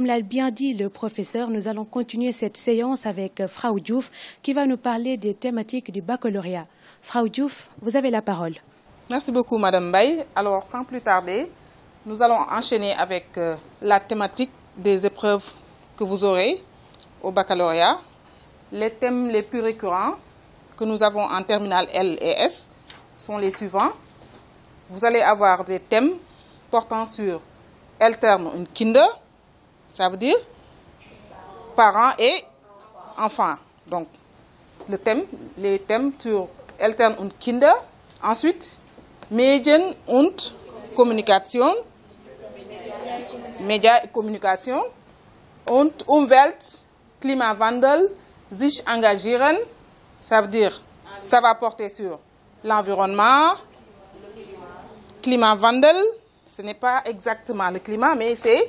l'a bien dit le professeur, nous allons continuer cette séance avec Frau Diouf qui va nous parler des thématiques du baccalauréat. Frau Diouf, vous avez la parole. Merci beaucoup Madame Baye. Alors sans plus tarder, nous allons enchaîner avec la thématique des épreuves que vous aurez au baccalauréat. Les thèmes les plus récurrents que nous avons en terminale L et S sont les suivants. Vous allez avoir des thèmes portant sur Eltern und Kinder, ça veut dire parents et enfants. Donc les thèmes sur Eltern und Kinder. Ensuite, Medien und Kommunikation, Médias et Communication. Und Umwelt, Klimawandel, sich engagieren, ça veut dire, ça va porter sur l'environnement, Klimawandel, ce n'est pas exactement le climat, mais c'est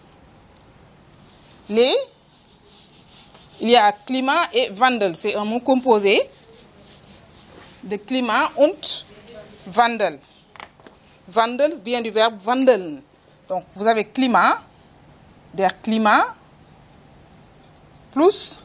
il y a climat et Wandel, c'est un mot composé de climat und Wandel. Wandel vient du verbe wandeln. Donc vous avez climat, der Klima, plus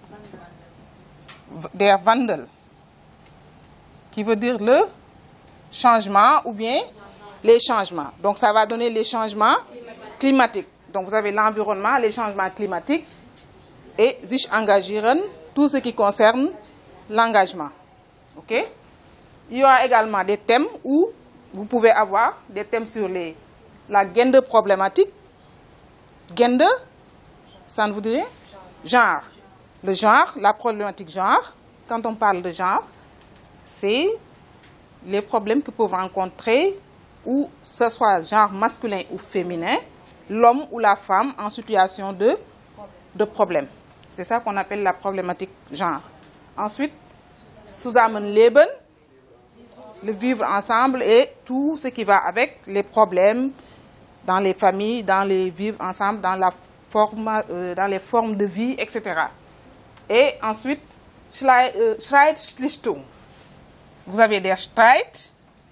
der Wandel, qui veut dire le changement ou bien les changements. Donc ça va donner les changements climatiques. Donc vous avez l'environnement, les changements climatiques et sich engagieren, tout ce qui concerne l'engagement. Ok? Il y aura également des thèmes où vous pouvez avoir des thèmes sur la gender problématique. Gender, ça ne vous dit rien? Genre. Le genre, la problématique genre. Quand on parle de genre, c'est les problèmes que peuvent rencontrer, ou ce soit genre masculin ou féminin, l'homme ou la femme en situation de problème. C'est ça qu'on appelle la problématique genre. Ensuite, Zusammenleben, le vivre ensemble et tout ce qui va avec les problèmes dans les familles, dans les vivre ensemble, dans les formes de vie, etc. Et ensuite, Streitschlichtung. Vous avez der Streit,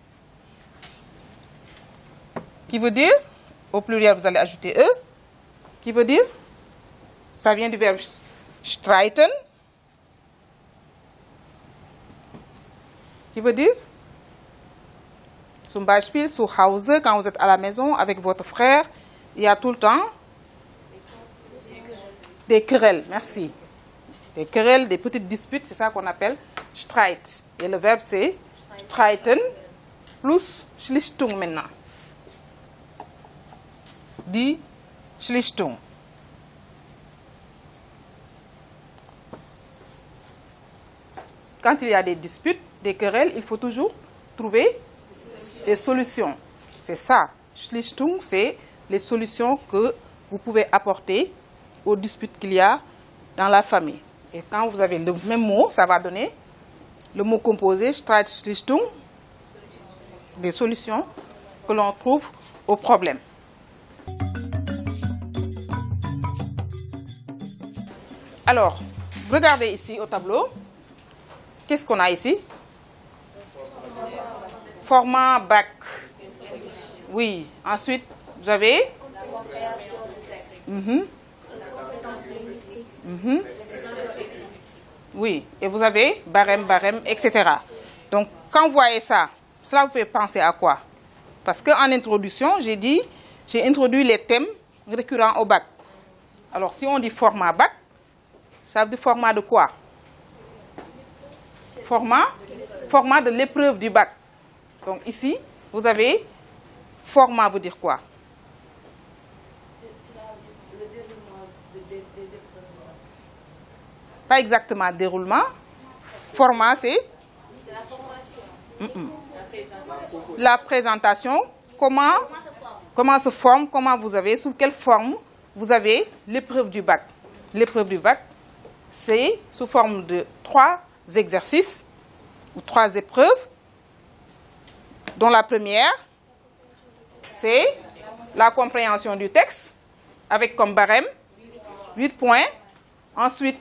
qui veut dire, au pluriel vous allez ajouter E, qui veut dire, ça vient du verbe streiten, qui veut dire, zum Beispiel, zu Hause, quand vous êtes à la maison avec votre frère, il y a tout le temps des querelles, merci. Des querelles, des petites disputes, c'est ça qu'on appelle Streit. Et le verbe c'est streiten plus Schlichtung maintenant. Die Schlichtung. Quand il y a des disputes, des querelles, il faut toujours trouver des solutions. C'est ça. Schlichtung, c'est les solutions que vous pouvez apporter aux disputes qu'il y a dans la famille. Et quand vous avez le même mot, ça va donner le mot composé, Streitschlichtung, des solutions que l'on trouve aux problèmes. Alors, regardez ici au tableau. Qu'est-ce qu'on a ici? Format bac. Oui. Ensuite, vous avez oui. Et vous avez barème, barème, etc. Donc, quand vous voyez ça, cela vous fait penser à quoi? Parce qu'en introduction, j'ai introduit les thèmes récurrents au bac. Alors, si on dit format bac, ça veut dire format de quoi? Format de l'épreuve du bac. Donc ici, vous avez format veut dire quoi? C'est le déroulement des épreuves. Pas exactement déroulement. Format, c'est la formation. La présentation. Comment se forme, sous quelle forme vous avez l'épreuve du bac. L'épreuve du bac, c'est sous forme de 3 exercices ou 3 épreuves, dont la première, c'est la compréhension du texte, avec comme barème 8 points. Ensuite,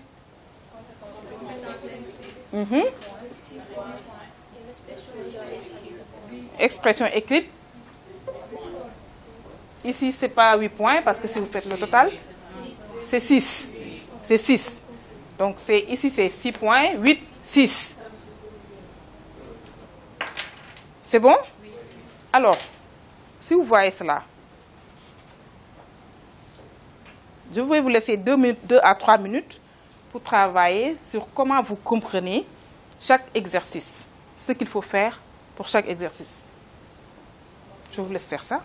expression écrite. Ici, ce n'est pas 8 points, parce que si vous faites le total, C'est 6. C'est 6. Donc ici, c'est 6.86. C'est bon? Alors, si vous voyez cela, je vais vous laisser 2 à 3 minutes pour travailler sur comment vous comprenez chaque exercice, ce qu'il faut faire pour chaque exercice. Je vous laisse faire ça.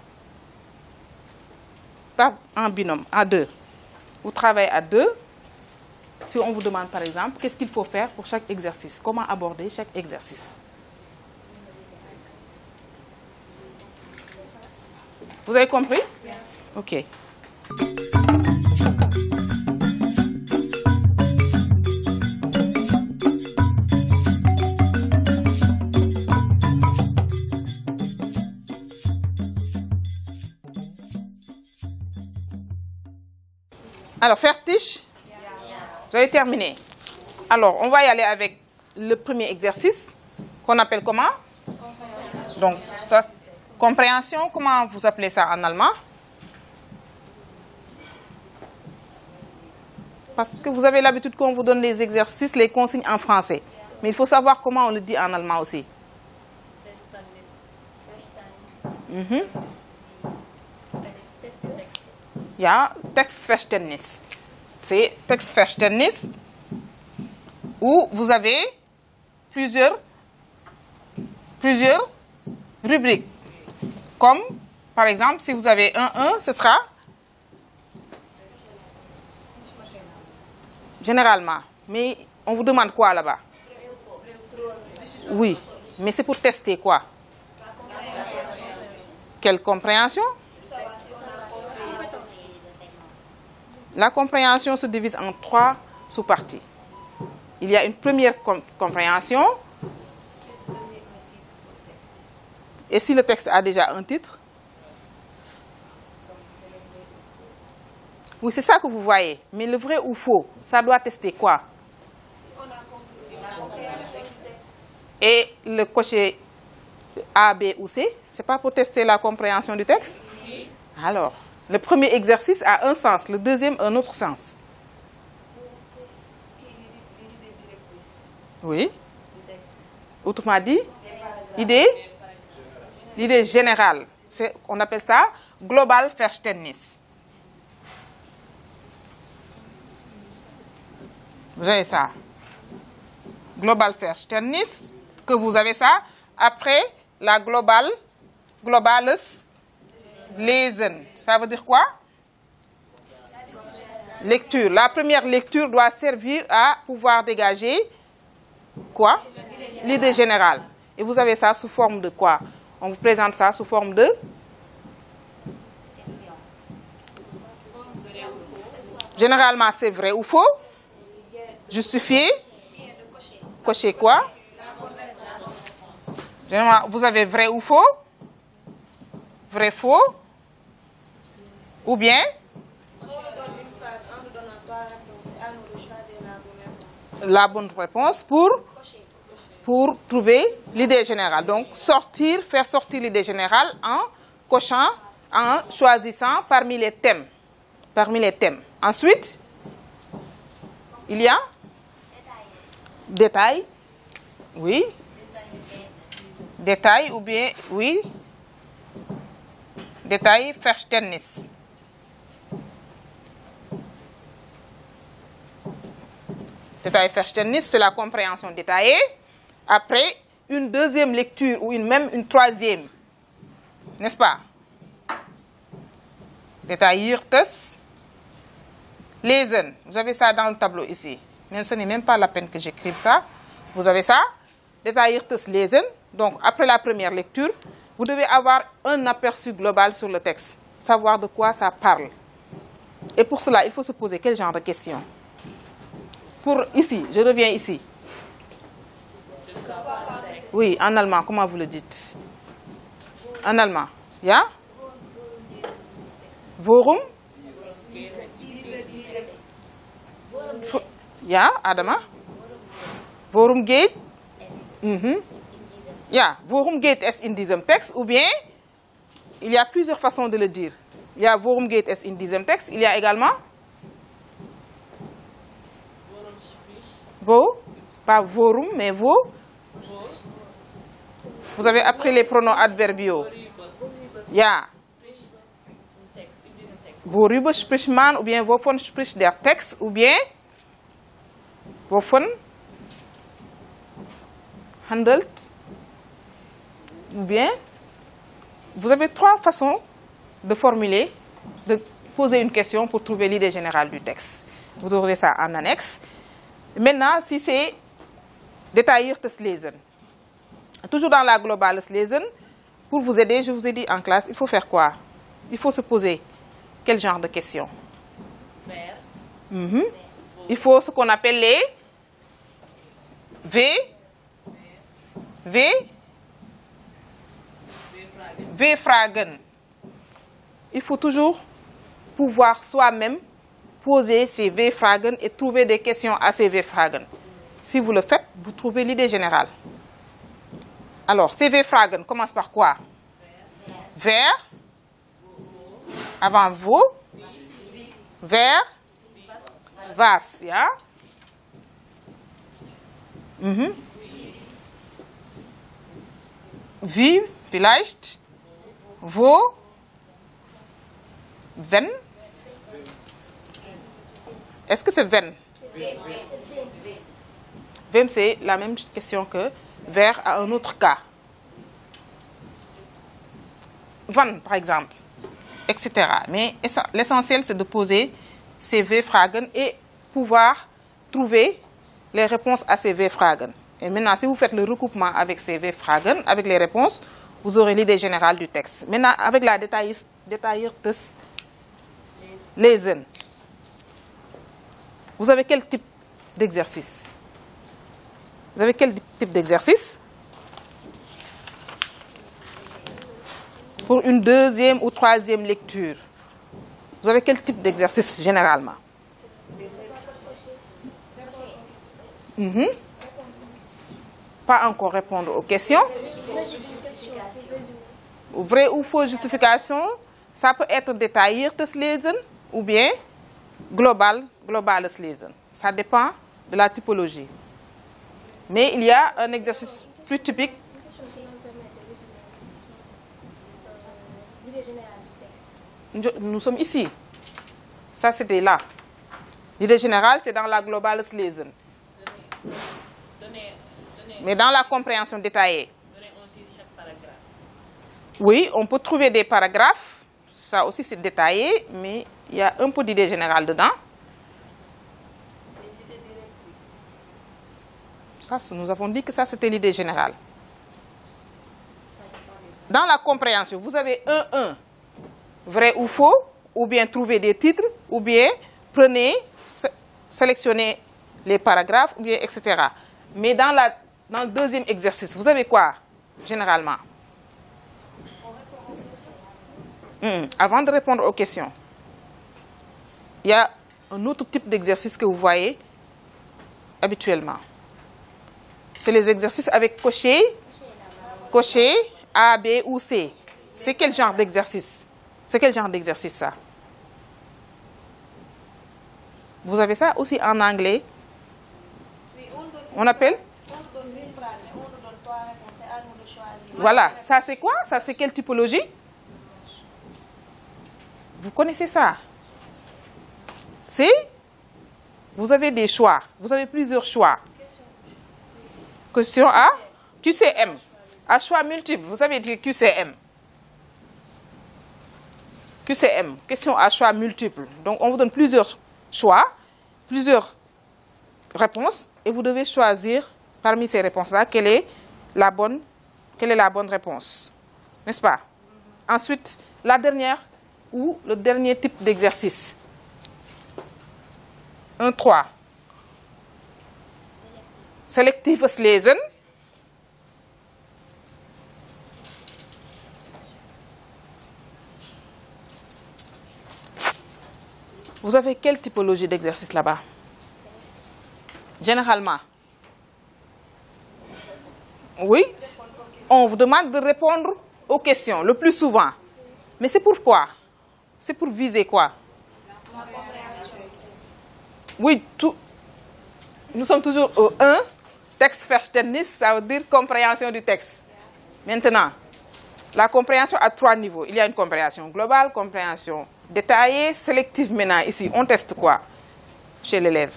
Pas en binôme, à 2. Vous travaillez à 2. Si on vous demande par exemple, qu'est-ce qu'il faut faire pour chaque exercice? Comment aborder chaque exercice? Vous avez compris? Ok. Alors, fertig? Vous avez terminé. Alors, on va y aller avec le premier exercice qu'on appelle comment? Donc, ça, compréhension, comment vous appelez ça en allemand? Parce que vous avez l'habitude qu'on vous donne les exercices, les consignes en français. Mais il faut savoir comment on le dit en allemand aussi. Ja, Textverständnis. C'est Textverständnis où vous avez plusieurs rubriques. Comme, par exemple, si vous avez un 1, ce sera généralement. Mais on vous demande quoi là-bas? Oui, mais c'est pour tester quoi? Quelle compréhension? La compréhension se divise en 3 sous-parties. Il y a une première compréhension. Et si le texte a déjà un titre? Oui, c'est ça que vous voyez. Mais le vrai ou faux, ça doit tester quoi? Et le cocher A, B ou C, c'est pas pour tester la compréhension du texte? Alors, le premier exercice a un sens, le deuxième un autre sens. Oui. Autrement dit, l'idée générale, on appelle ça global Verständnis. Vous avez ça. Global Verständnis, que vous avez ça. Après, la globales lesen. Ça veut dire quoi? Lecture. La première lecture doit servir à pouvoir dégager quoi? L'idée générale. Et vous avez ça sous forme de quoi? On vous présente ça sous forme de? Généralement, c'est vrai ou faux? Justifié? Cocher quoi? Généralement, vous avez vrai ou faux? Vrai, faux? Ou bien? La bonne réponse pour trouver l'idée générale. Donc, faire sortir l'idée générale en cochant, en choisissant parmi les thèmes. Ensuite, il y a détail. Oui. Détail ou bien, oui. Détail, Verständnis. Détail, Verständnis, c'est la compréhension détaillée. Après, une deuxième lecture ou même une troisième. N'est-ce pas? Detailliertes lesen. Vous avez ça dans le tableau ici. Même ce n'est même pas la peine que j'écrive ça. Vous avez ça. Detailliertes lesen. Donc, après la première lecture, vous devez avoir un aperçu global sur le texte. Savoir de quoi ça parle. Et pour cela, il faut se poser quel genre de questions? Pour ici, je reviens ici. Oui, en allemand, comment vous le dites? En allemand. Ja? Worum? Ja, Adama? Worum geht? Ja, worum geht es in diesem Text? Ou bien, il y a plusieurs façons de le dire. Il y a worum geht es in diesem Text. Il y a également Vos, pas vorum, mais vos. Vous avez appris les pronoms adverbiaux. Ja. Worüber spricht man, ou bien wovon spricht der Text, ou bien wovon handelt, ou bien vous avez trois façons de formuler, de poser une question pour trouver l'idée générale du texte. Vous aurez ça en annexe. Maintenant, si c'est détailliertes lesen, toujours dans la globales lesen, pour vous aider, je vous ai dit en classe, il faut faire quoi? Il faut se poser quel genre de questions? Il faut ce qu'on appelle les V-fragen. Il faut toujours pouvoir soi-même poser ces V-fragen et trouver des questions à ces V-fragen. Si vous le faites, vous trouvez l'idée générale. Alors, ces V-fragen commencent par quoi? Vers, avant vous, vers, was, ja? Wie, vielleicht, wo, wenn. Est-ce que c'est wenn? Wenn, c'est la même question que vers à un autre cas. Wann, par exemple, etc. Mais l'essentiel, c'est de poser ces V-fragen et pouvoir trouver les réponses à ces V-fragen. Et maintenant, si vous faites le recoupement avec ces V-fragen, avec les réponses, vous aurez l'idée générale du texte. Maintenant, avec la détailliertes lesen, vous avez quel type d'exercice? Vous avez quel type d'exercice? Pour une deuxième ou troisième lecture, vous avez quel type d'exercice généralement? Pas encore répondre aux questions. Vrai ou faux justification, ça peut être détailliertes lesen ou bien globales lesen. Ça dépend de la typologie. Mais il y a un exercice plus typique. Nous sommes ici. Ça, c'était là. L'idée générale, c'est dans la globales lesen. Mais dans la compréhension détaillée, oui, on peut trouver des paragraphes. Ça aussi, c'est détaillé, mais il y a un peu d'idée générale dedans. Ça, nous avons dit que ça, c'était l'idée générale. Dans la compréhension, vous avez un, vrai ou faux, ou bien trouver des titres, ou bien sélectionnez les paragraphes, ou bien etc. Mais dans le deuxième exercice, vous avez quoi, généralement? Avant de répondre aux questions, il y a un autre type d'exercice que vous voyez habituellement. C'est les exercices avec cocher, A, B ou C. C'est quel genre d'exercice? C'est quel genre d'exercice ça? Vous avez ça aussi en anglais. On appelle? Voilà, ça c'est quoi? Ça c'est quelle typologie? Vous connaissez ça? C'est? Vous avez des choix. Vous avez plusieurs choix. Question A, QCM. À choix multiple, vous savez dire QCM. QCM, question à choix multiple. Donc on vous donne plusieurs choix, plusieurs réponses, et vous devez choisir parmi ces réponses-là quelle est la bonne réponse. N'est-ce pas? Ensuite, la dernière ou le dernier type d'exercice. 1-3. Selektives lesen. Vous avez quelle typologie d'exercice là-bas? Généralement. Oui. On vous demande de répondre aux questions le plus souvent. Mais c'est pourquoi? C'est pour viser quoi? Oui, tout. nous sommes toujours au 1. Textverständnis, ça veut dire compréhension du texte. Maintenant, la compréhension a 3 niveaux. Il y a une compréhension globale, compréhension détaillée, sélective. Maintenant, ici, on teste quoi chez l'élève?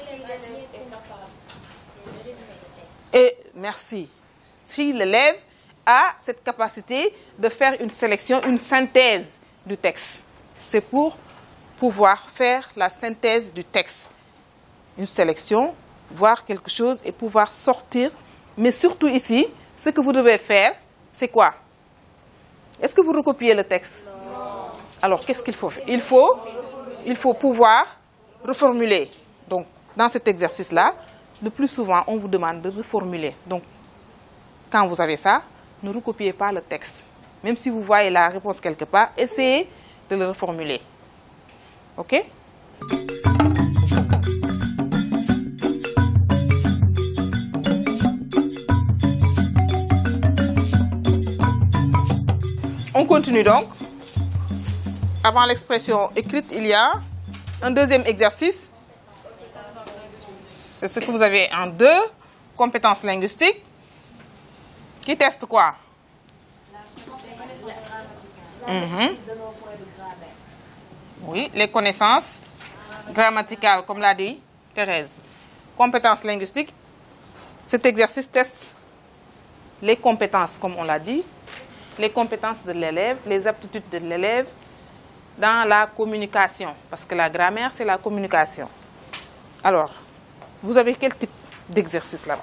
Et merci. Si l'élève a cette capacité de faire une sélection, une synthèse du texte. C'est pour pouvoir faire la synthèse du texte. Une sélection, voir quelque chose et pouvoir sortir. Mais surtout ici, ce que vous devez faire, c'est quoi? Est-ce que vous recopiez le texte? Non. Alors, qu'est-ce qu'il faut faire? Il faut pouvoir reformuler. Donc, dans cet exercice-là, le plus souvent, on vous demande de reformuler. Donc, quand vous avez ça, ne recopiez pas le texte. Même si vous voyez la réponse quelque part, essayez de le reformuler. OK? On continue donc. Avant l'expression écrite, il y a un deuxième exercice. C'est ce que vous avez en 2, compétences linguistiques. Qui teste quoi? Oui, les connaissances grammaticales, comme l'a dit Thérèse. Compétences linguistiques. Cet exercice teste les compétences, comme on l'a dit, les compétences de l'élève, les aptitudes de l'élève dans la communication. Parce que la grammaire, c'est la communication. Alors, vous avez quel type d'exercice là-bas?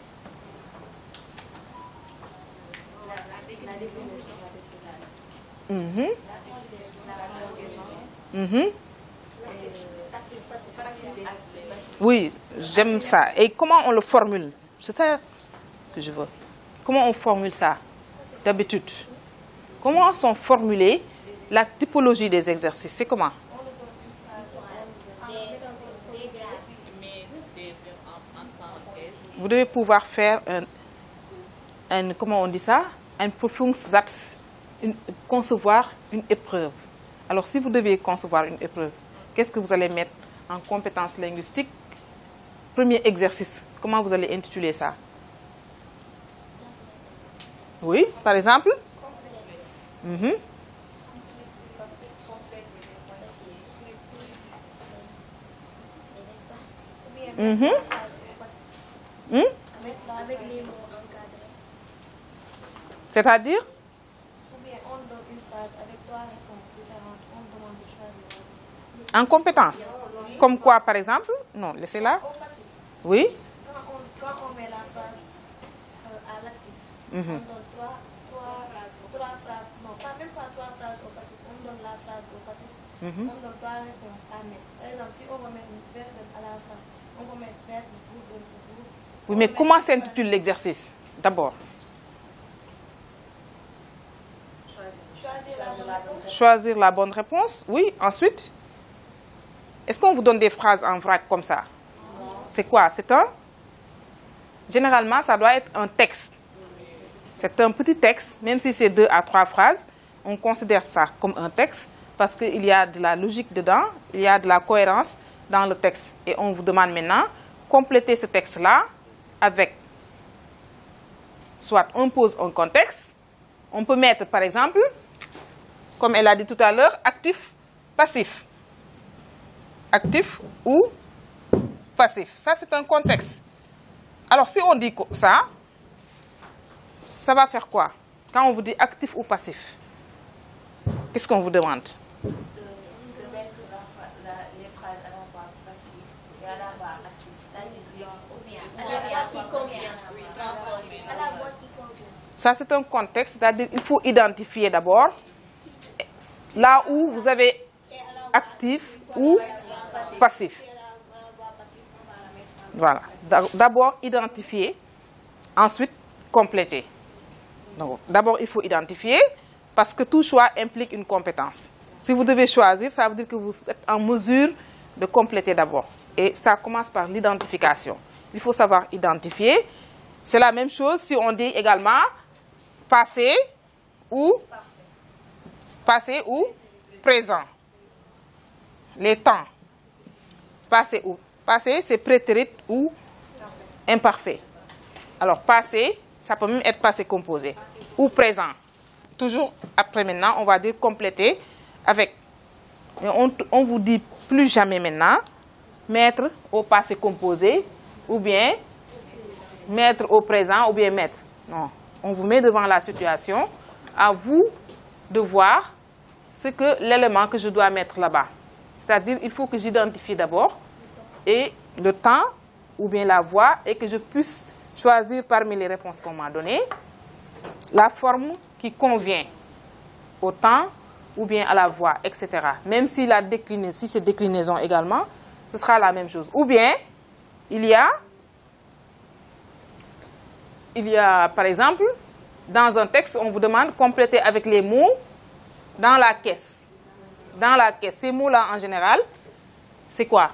Oui, j'aime ça. Et comment on le formule? C'est ça que je veux. Comment on formule ça d'habitude? Comment sont formulées la typologie des exercices? C'est comment? Vous devez pouvoir faire comment on dit ça? Un Prüfungssatz, concevoir une épreuve. Alors, si vous devez concevoir une épreuve, qu'est-ce que vous allez mettre en compétences linguistiques? Premier exercice, comment vous allez intituler ça? Oui, par exemple? Avec les mots encadrés. C'est-à-dire? Ou bien on donne une phrase avec 3 réponses différentes, on demande de choisir. En compétences? Comme quoi, par exemple? Non, laissez-la. Oui? Quand on met la phrase à l'actif, on donne 3 phrases, non, même pas 3 phrases au passif, on donne la phrase au passif, on donne 3 réponses à mettre. Par exemple, si on va mettre une verbe à la fin, on va mettre verbe, vous. Oui, mais comment s'intitule l'exercice? D'abord. Choisir la bonne réponse. Oui, ensuite. Est-ce qu'on vous donne des phrases en vrac comme ça? C'est quoi? C'est un? Généralement, ça doit être un texte. C'est un petit texte, même si c'est 2 à 3 phrases, on considère ça comme un texte parce qu'il y a de la logique dedans, il y a de la cohérence dans le texte. Et on vous demande maintenant, compléter ce texte-là avec, soit on pose un contexte, on peut mettre par exemple, comme elle a dit tout à l'heure, actif, passif. Actif ou passif. Ça, c'est un contexte. Alors, si on dit ça, ça va faire quoi? Quand on vous dit actif ou passif, qu'est-ce qu'on vous demande? De mettre les phrases à la fois passif et à la fois actif. C'est-à-dire à la fois qui convient. À la fois qui convient. Ça, c'est un contexte, c'est-à-dire il faut identifier d'abord là où vous avez actif ou passif. Voilà. D'abord identifier, ensuite compléter. Donc, d'abord, il faut identifier parce que tout choix implique une compétence. Si vous devez choisir, ça veut dire que vous êtes en mesure de compléter d'abord. Et ça commence par l'identification. Il faut savoir identifier. C'est la même chose si on dit également passé ou présent. Les temps. Passé ou Passé, c'est prétérit ou imparfait. Alors, passé, ça peut même être passé composé ou présent. Toujours après maintenant, on va dire compléter avec. Mais on vous dit plus jamais maintenant mettre au passé composé ou bien mettre au présent ou bien mettre. Non, on vous met devant la situation. À vous de voir ce que l'élément que je dois mettre là-bas. C'est-à-dire, il faut que j'identifie d'abord et le temps ou bien la voix et que je puisse choisir parmi les réponses qu'on m'a données la forme qui convient au temps ou bien à la voix, etc. Même si si c'est déclinaison également, ce sera la même chose. Ou bien, il y a par exemple, dans un texte, on vous demande de compléter avec les mots dans la caisse. Dans la caisse, ces mots-là en général, c'est quoi?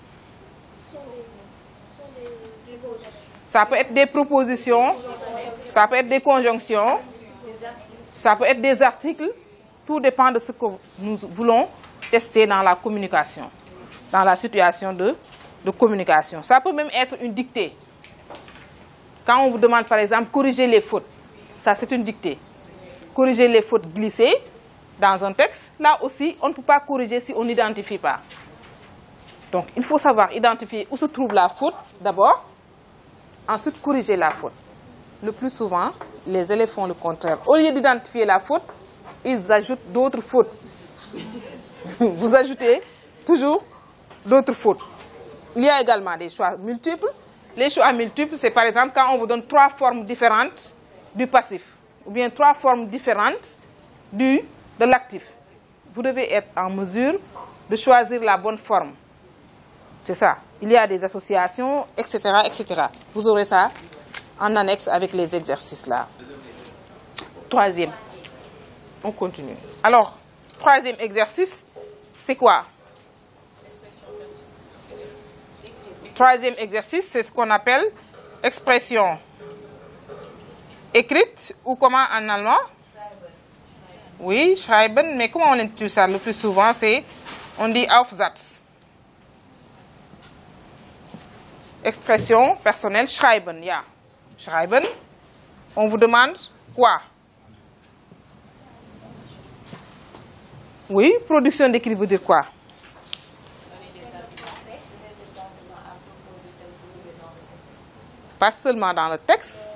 Ça peut être des propositions, ça peut être des conjonctions, ça peut être des articles. Tout dépend de ce que nous voulons tester dans la communication, dans la situation de communication. Ça peut même être une dictée. Quand on vous demande par exemple corriger les fautes, ça c'est une dictée. Corriger les fautes glissées dans un texte, là aussi on ne peut pas corriger si on n'identifie pas. Donc il faut savoir identifier où se trouve la faute d'abord, ensuite corriger la faute. Le plus souvent, les élèves font le contraire. Au lieu d'identifier la faute, ils ajoutent d'autres fautes. Vous ajoutez toujours d'autres fautes. Il y a également des choix multiples. Les choix multiples, c'est par exemple quand on vous donne 3 formes différentes du passif, ou bien 3 formes différentes de l'actif. Vous devez être en mesure de choisir la bonne forme. C'est ça. Il y a des associations, etc., etc. Vous aurez ça en annexe avec les exercices là. Troisième. On continue. Alors, troisième exercice, c'est quoi? Troisième exercice, c'est ce qu'on appelle expression écrite, ou comment en allemand? Oui, schreiben, mais comment on intitule ça? Le plus souvent, on dit Aufsatz. Expression personnelle, schreiben, ja. Schreiben. On vous demande quoi? Oui, production d'écrit veut dire quoi? Pas seulement dans le texte.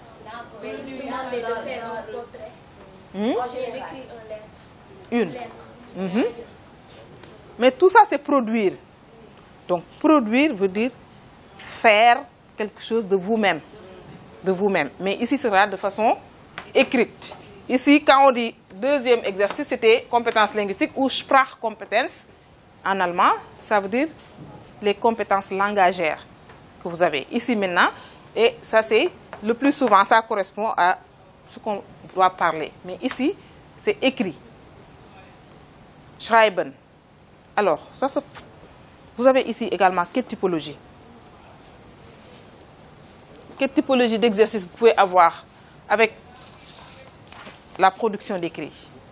Une. Mais tout ça, c'est produire. Donc, produire veut dire faire quelque chose de vous-même. De vous-même. Mais ici, ce sera de façon écrite. Ici, quand on dit deuxième exercice, c'était compétences linguistiques ou Sprachkompetenz en allemand. Ça veut dire les compétences langagères que vous avez ici maintenant. Et ça, c'est le plus souvent, ça correspond à ce qu'on doit parler. Mais ici, c'est écrit. Schreiben. Alors, vous avez ici également quelle typologie? Quelle typologie d'exercice vous pouvez avoir avec la production d'écrit?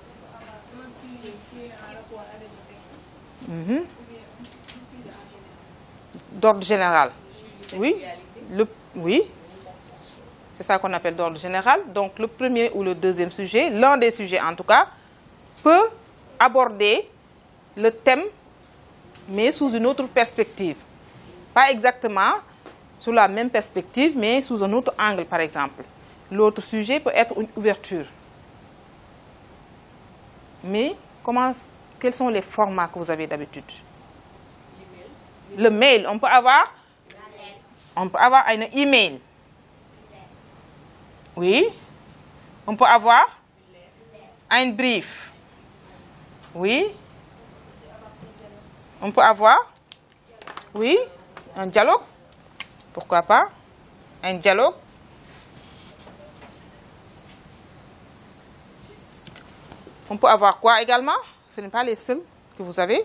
D'ordre général. Oui. Oui. C'est ça qu'on appelle d'ordre général. Donc, le premier ou le deuxième sujet, l'un des sujets en tout cas, peut aborder le thème, mais sous une autre perspective. Pas exactement sous la même perspective, mais sous un autre angle, par exemple. L'autre sujet peut être une ouverture. Mais quels sont les formats que vous avez d'habitude? Le mail, on peut avoir un email. Oui. On peut avoir un brief. Oui. On peut avoir, oui, un dialogue. Pourquoi pas? Un dialogue. On peut avoir quoi également? Ce n'est pas les seuls que vous avez.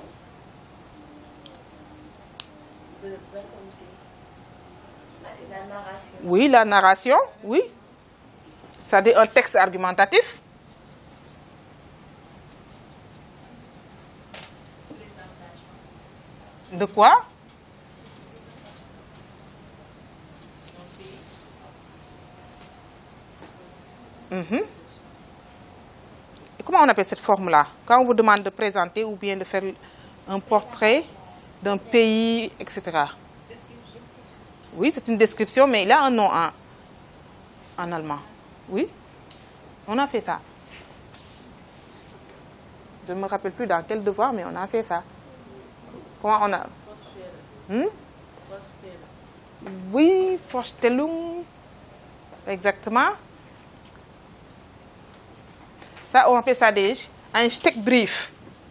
La narration. Oui, la narration, oui. C'est un texte argumentatif. De quoi? Et comment on appelle cette forme-là? Quand on vous demande de présenter ou bien de faire un portrait d'un pays, etc. Oui, c'est une description, mais il a un nom en allemand. Oui, on a fait ça. Je ne me rappelle plus dans quel devoir, mais on a fait ça. Comment on a... Oui, Vorstellung. Exactement. Ça, on appelle ça un Steckbrief.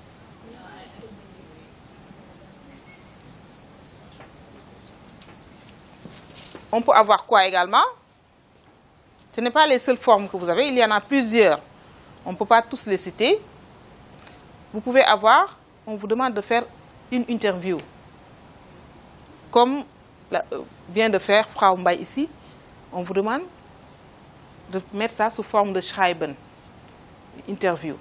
On peut avoir quoi également? Ce n'est pas les seules formes que vous avez, il y en a plusieurs. On ne peut pas tous les citer. Vous pouvez avoir, on vous demande de faire une interview. Comme vient de faire Frau Mbaye ici, on vous demande de mettre ça sous forme de schreiben, interview.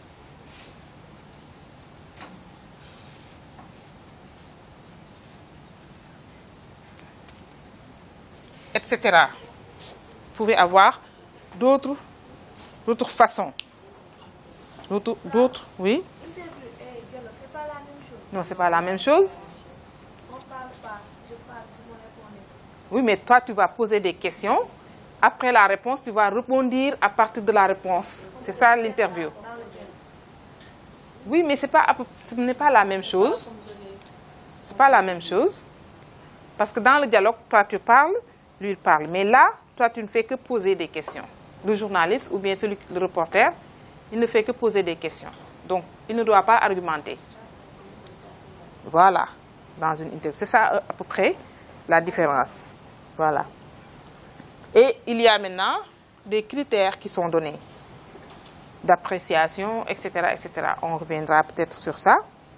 Etc. Vous pouvez avoir d'autres façons. D'autres, oui. Interview et dialogue, c'est pas la même chose. Non, c'est pas la même chose. On parle pas, je parle, vous me répondez. Oui, mais toi, tu vas poser des questions. Après la réponse, tu vas répondre à partir de la réponse. C'est ça l'interview. Dans le dialogue. Oui, mais ce n'est pas la même chose. C'est pas la même chose. Parce que dans le dialogue, toi, tu parles, lui, il parle. Mais là, toi, tu ne fais que poser des questions. Le journaliste ou bien le reporter, il ne fait que poser des questions. Donc, il ne doit pas argumenter. Voilà, dans une interview. C'est ça à peu près la différence. Voilà. Et il y a maintenant des critères qui sont donnés d'appréciation, etc., etc. On reviendra peut-être sur ça.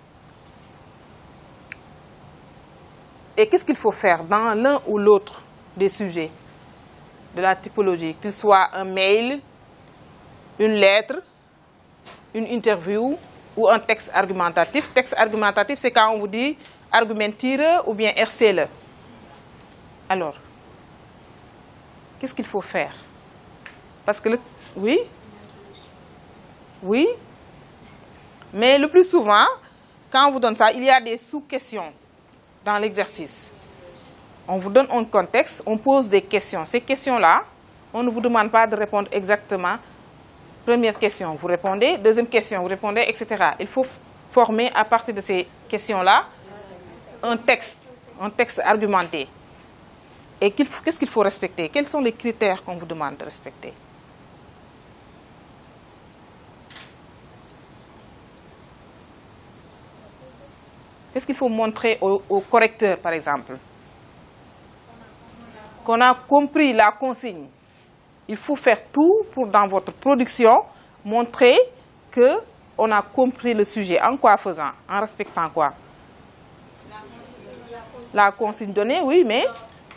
Et qu'est-ce qu'il faut faire dans l'un ou l'autre des sujets de la typologie, qu'il soit un mail, une lettre, une interview ou un texte argumentatif. Texte argumentatif, c'est quand on vous dit argumentiere ou bien erzähle. Alors, qu'est-ce qu'il faut faire? Parce que oui, mais le plus souvent, quand on vous donne ça, il y a des sous-questions dans l'exercice. On vous donne un contexte, on pose des questions. Ces questions-là, on ne vous demande pas de répondre exactement. Première question, vous répondez. Deuxième question, vous répondez, etc. Il faut former à partir de ces questions-là un texte argumenté. Et qu'est-ce qu'il faut respecter? Quels sont les critères qu'on vous demande de respecter? Qu'est-ce qu'il faut montrer au correcteur, par exemple? Qu'on a compris la consigne. Il faut faire tout pour, dans votre production, montrer qu'on a compris le sujet. En quoi faisant? En respectant quoi? La consigne donnée, oui, mais...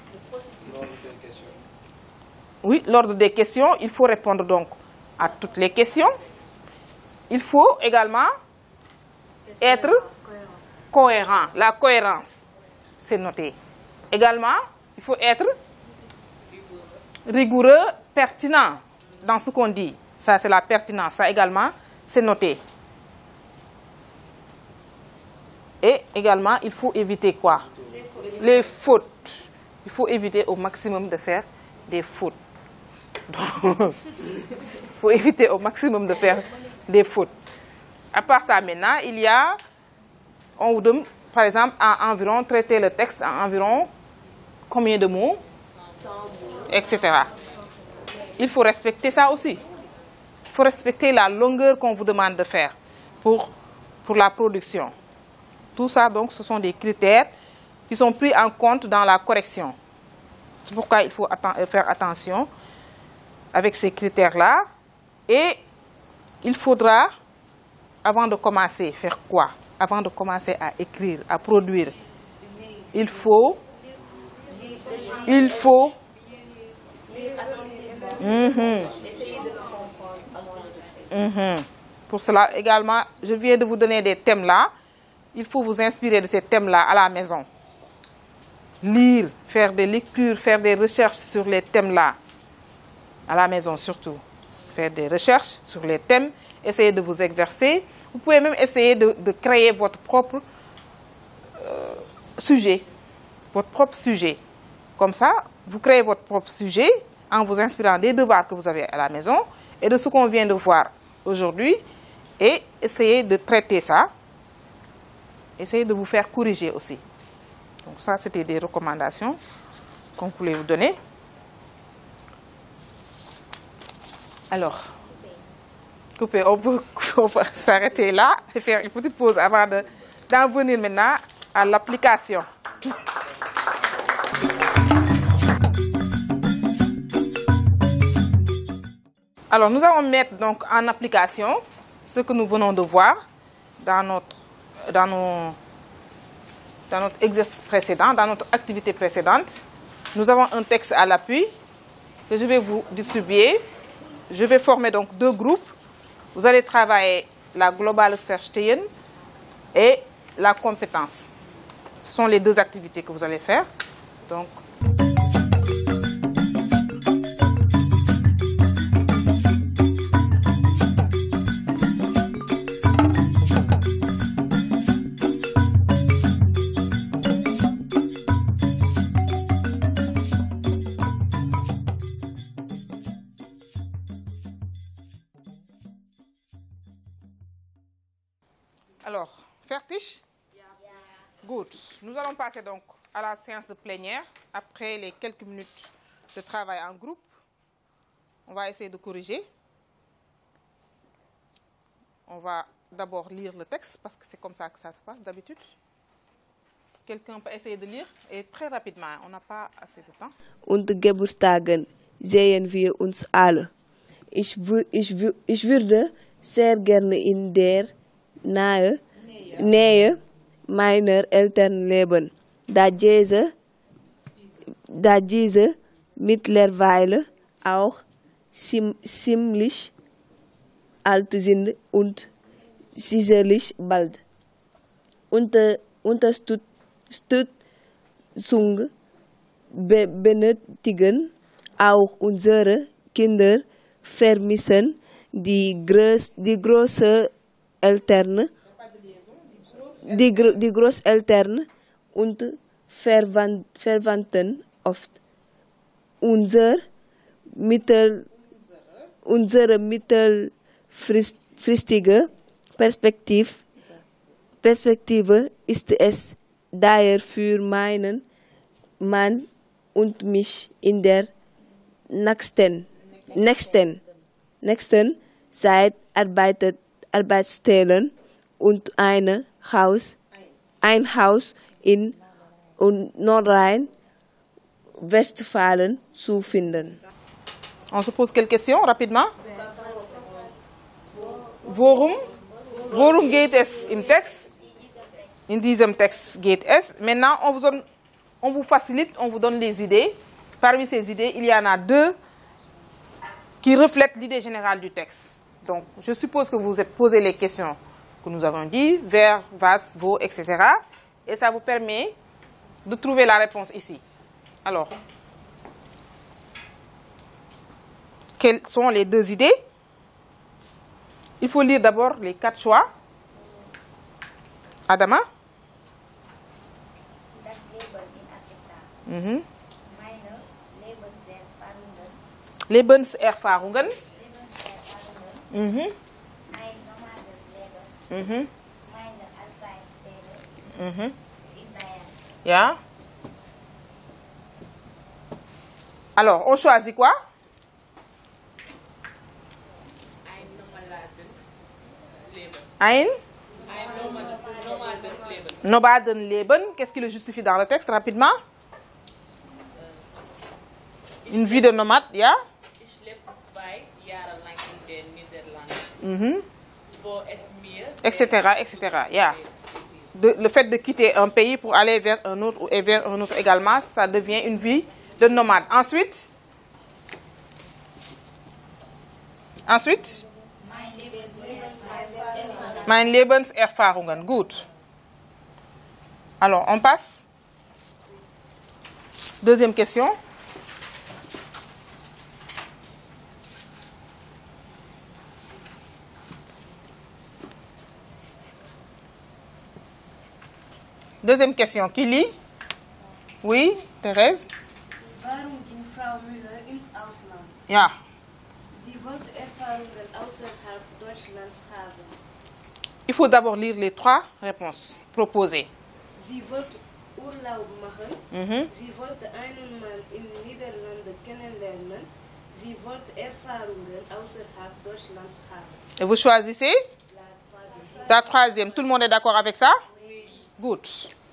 Oui, l'ordre des questions, il faut répondre donc à toutes les questions. Il faut également être cohérent. La cohérence, c'est noté. Également, il faut être rigoureux, pertinent dans ce qu'on dit. Ça, c'est la pertinence. Ça également, c'est noté. Et également, il faut éviter quoi? Les fautes. Il faut éviter au maximum de faire des fautes. Il faut éviter au maximum de faire des fautes. À part ça, maintenant, il y a, on vous donne, par exemple, environ, traiter le texte en environ combien de mots, etc. Il faut respecter ça aussi. Il faut respecter la longueur qu'on vous demande de faire pour la production. Tout ça, donc, ce sont des critères qui sont pris en compte dans la correction. C'est pourquoi il faut faire attention avec ces critères-là. Et il faudra, avant de commencer, faire quoi? Avant de commencer à écrire, à produire, il faut Pour cela également, je viens de vous donner des thèmes là. Il faut vous inspirer de ces thèmes-là à la maison. Lire, faire des lectures, faire des recherches sur les thèmes là. À la maison surtout. faire des recherches sur les thèmes, essayer de vous exercer. Vous pouvez même essayer de créer votre propre sujet. Votre propre sujet. Comme ça, vous créez votre propre sujet en vous inspirant des devoirs que vous avez à la maison et de ce qu'on vient de voir aujourd'hui et essayez de traiter ça. Essayez de vous faire corriger aussi. Donc ça, c'était des recommandations qu'on voulait vous donner. Alors, couper, on peut s'arrêter là et faire une petite pause avant d'en venir maintenant à l'application. Alors, nous allons mettre donc en application ce que nous venons de voir dans notre exercice précédent, dans notre activité précédente. Nous avons un texte à l'appui que je vais vous distribuer. Je vais former donc 2 groupes. Vous allez travailler la Globales-Verstehen et la compétence. Ce sont les 2 activités que vous allez faire. Donc, alors, fertig? Good. Nous allons passer donc à la séance de plénière après les quelques minutes de travail en groupe. On va essayer de corriger. On va d'abord lire le texte parce que c'est comme ça que ça se passe d'habitude. Quelqu'un peut essayer de lire et très rapidement, on n'a pas assez de temps. Und Geburtstagen sehen wir uns alle. Ich würde sehr gerne in der Nähe meiner Eltern leben, da diese mittlerweile auch ziemlich alt sind und sicherlich bald Unterstützung benötigen. Auch unsere Kinder vermissen die Großeltern und Verwandten oft. Unsere mittelfristige Perspektive ist es daher für meinen Mann und mich in der nächsten Zeit Arbeitsstellen und ein Haus in Nordrhein-Westfalen zu finden. On se pose quelques questions rapidement. Worum geht es im Text? In diesem Text geht es. Maintenant, on vous facilite, on vous donne les idées. Parmi ces idées, il y en a 2 qui reflètent l'idée générale du texte. Donc, je suppose que vous vous êtes posé les questions que nous avons dit, vers, was, wo, etc. Et ça vous permet de trouver la réponse ici. Alors, quelles sont les 2 idées? Il faut lire d'abord les 4 choix. Adama? Das Leben in Afrika. Mhm. Meine Lebenserfahrungen. Lebenserfahrungen. Mhm. Ein normales Leben. Mhm. Meine Arbeitsstelle Mhm. in Bayern. Ja. Alors, on choisit quoi? Ein Nomadenleben. Qu'est-ce qui le justifie dans le texte rapidement? Une vie de nomade, ja? Ich lebe 2 Jahre lang in den Niederlanden. Mhm. Wo es mir Etc. Ja. Le fait de quitter un pays pour aller vers un autre et vers un autre également, ça devient une vie de nomade. Ensuite, Mein Lebenserfahrungen. Gut. Alors, on passe. 2e question. Deuxième question. Qui lit? Oui, Thérèse? Warum ging Frau Müller ins Ausland? Ja. Sie wollte Erfahrungen außerhalb Deutschlands haben. Il faut d'abord lire les trois réponses proposées. Sie wollte Urlaub machen. Mhm. Sie wollte einen Mann in den Niederlanden kennenlernen. Sie wollte Erfahrungen außerhalb Deutschlands haben. Et vous choisissez? La troisième. Tout le monde est d'accord avec ça? Good.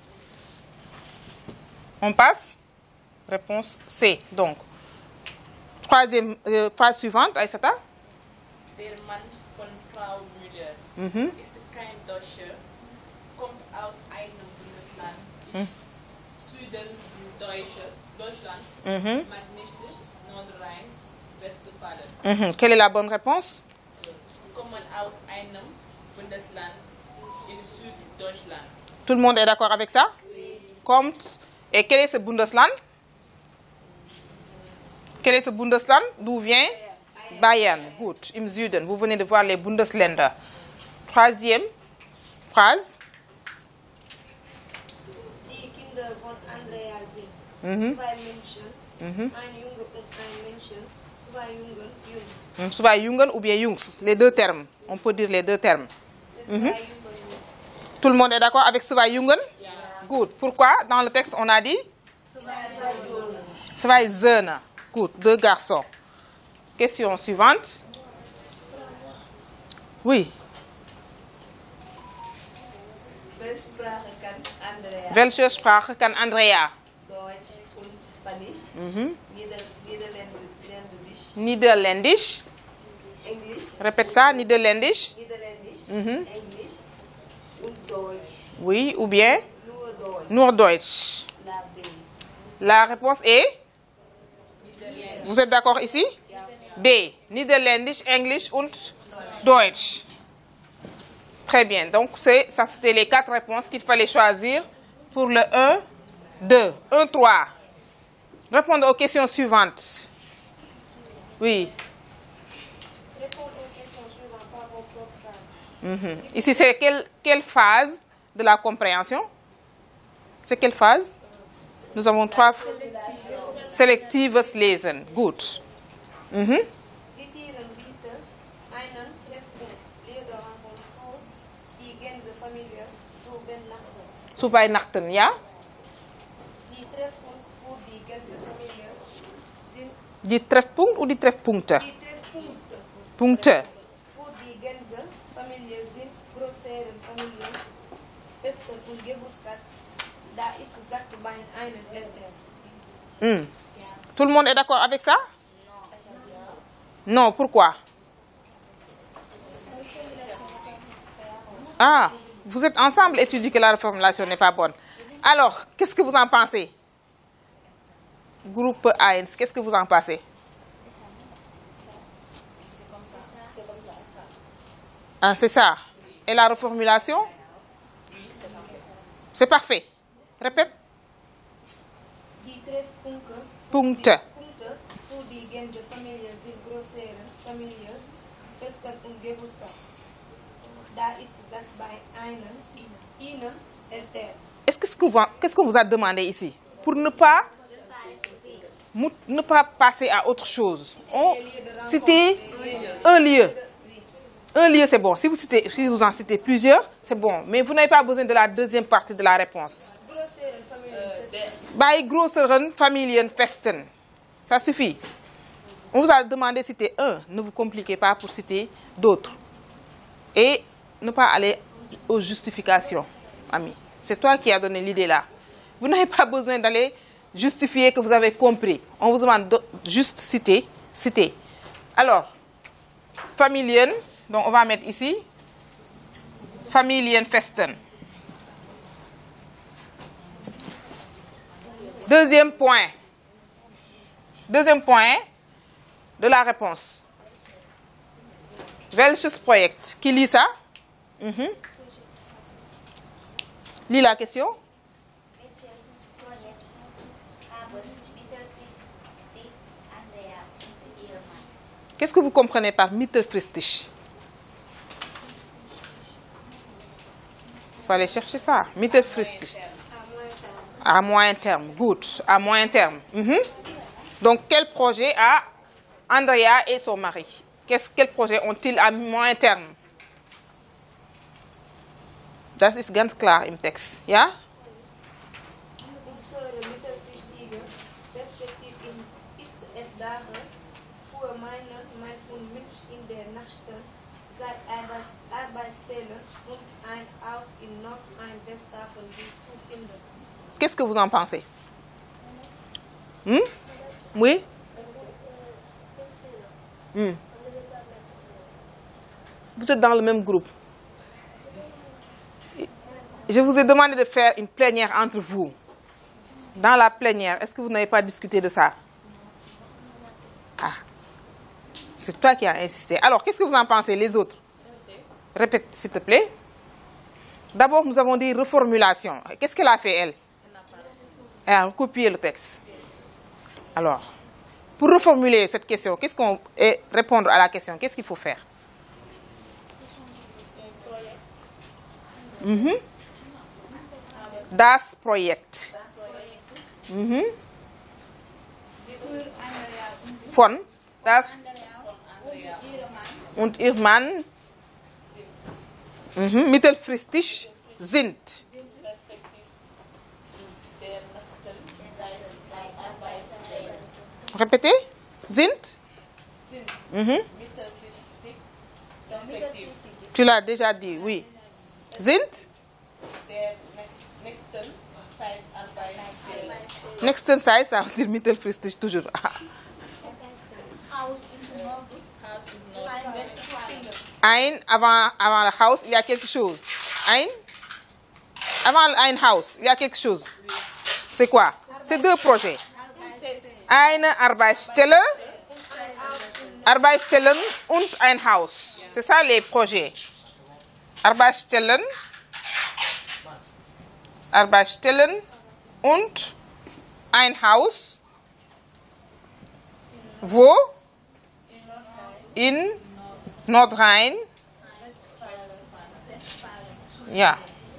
On passe? Réponse C. Donc, troisième phrase suivante, Aïssata. Der Mann von Frau Müller Mhm. ist kein Deutscher, kommt aus einem Bundesland, ist Süden Deutschland, Mhm. Mittelmeer, Nordrhein, Westfalen. Mhm. Quelle est la bonne réponse? Kommen aus einem Bundesland in Süddeutschland. Tout le monde est d'accord avec ça? Kommt. Et quel est ce Bundesland? Quel est ce Bundesland? D'où vient? Bayern. Gut. Im Süden. Vous venez de voir les Bundesländer. Troisième phrase. Die Kinder von Andrea sind Mhm. zwei Menschen, Mhm. ein Junge und ein Mädchen, zwei Jungs. Soit Jungen ou bien Jungs. Les deux termes. On peut dire les deux termes. C'est zwei Jungs. Tout le monde est d'accord avec Zwei Jungen? Good. Pourquoi? Dans le texte, on a dit? Zwei Söhne. Good. Deux garçons. Question suivante. Oui. Welche Sprache kann Andrea? Welche Sprache kann Andrea? Deutsch und Spanisch, Mhm. Niederländisch, Niederländisch. Englisch, Répète ça. Niederländisch. Niederländisch, Mhm. Englisch und Deutsch. Oui. Ou bien? Nur Deutsch. Nur Deutsch. La B. La réponse est? Vous êtes d'accord ici? B. Niederländisch, Englisch und Deutsch. Très bien. Donc, ça, c'était les 4 réponses qu'il fallait choisir pour le 1, 2, 1, 3. Répondre aux questions suivantes. Oui. Répondre aux questions suivantes par vos propres termes. Mhm. Ici, c'est quelle phase de la compréhension? C'est quelle phase? Nous avons 3. Selektives Lesen. Gut. Mhm. Zitieren bitte einen Treffpunkt. Lehre Rencontre die ganze Familie zu Weihnachten. Zu Weihnachten, ja? Die Treffpunkt für die ganze Familie sind Die Treffpunkt oder die Treffpunkte? die Treffpunkte Punkte. für die ganze Familie sind größere Familien, Feste und Geburtstag. Da ist gesagt bei einem Eltern. Hmm. Tout le monde est d'accord avec ça? Non, pourquoi? Ah, vous êtes ensemble et tu dis que la reformulation n'est pas bonne. Alors, qu'est-ce que vous en pensez? Groupe 1, qu'est-ce que vous en pensez? Ah, c'est ça. Et la reformulation? C'est parfait. Répète. Die Treffpunkte Punkte. Punkte für die ganze Familie sind größere Familie, Feste und Geburtstag. Da ist gesagt bei einem ihnen Eltern. Qu'est-ce qu'on vous a demandé ici? Pour ne pas passer à autre chose. Citez un lieu. Un lieu, c'est bon. Si vous en citez plusieurs, c'est bon. Mais vous n'avez pas besoin de la deuxième partie de la réponse. Größere Familie, Bei größeren Familienfesten. Ça suffit. On vous a demandé de citer un. Ne vous compliquez pas pour citer d'autres. Et ne pas aller aux justifications, amis. C'est toi qui as donné l'idée là. Vous n'avez pas besoin d'aller justifier que vous avez compris. On vous demande de juste citer. Alors, Familien, donc on va mettre ici. Familienfesten. Deuxième point de la réponse. Welches Projekt? Qui lit ça? Lis la question. Qu'est-ce que vous comprenez par mittelfristig? Il faut aller chercher ça. Mittelfristig. À moyen terme, good. À moyen terme. Donc, quel projet a Andrea et son mari? Quel projet ont-ils à moyen terme? Das ist ganz klar im Text. Ja? Unsere mittelfristige Perspektive ist es daher, für mein und mich in der nächsten Zeit Arbeitsstelle und ein Haus in Nordrhein-Westfalen zu finden. Qu'est-ce que vous en pensez? Oui? Vous êtes dans le même groupe. Je vous ai demandé de faire une plénière entre vous. Dans la plénière, est-ce que vous n'avez pas discuté de ça? Ah. C'est toi qui as insisté. Alors, qu'est-ce que vous en pensez, les autres? Répète, s'il te plaît. D'abord, nous avons dit reformulation. Qu'est-ce qu'elle a fait, elle? Elle a copié le texte. Alors, pour reformuler cette question, et répondre à la question, qu'est-ce qu'il faut faire? Das Projekt. Von das und ihr Mann mittelfristig sind. Répétez. Sind? Tu l'as déjà dit, oui. Sind? Nächsten Zeit, ça veut dire mittelfristig toujours. Ein, avant le Haus, il y a quelque chose. Avant ein Haus, il y a quelque chose. C'est quoi? C'est deux projets. Eine Arbeitsstelle und ein Haus. C'est ça les projets. Arbeitsstellen und ein Haus. Wo? In Nordrhein. Ja.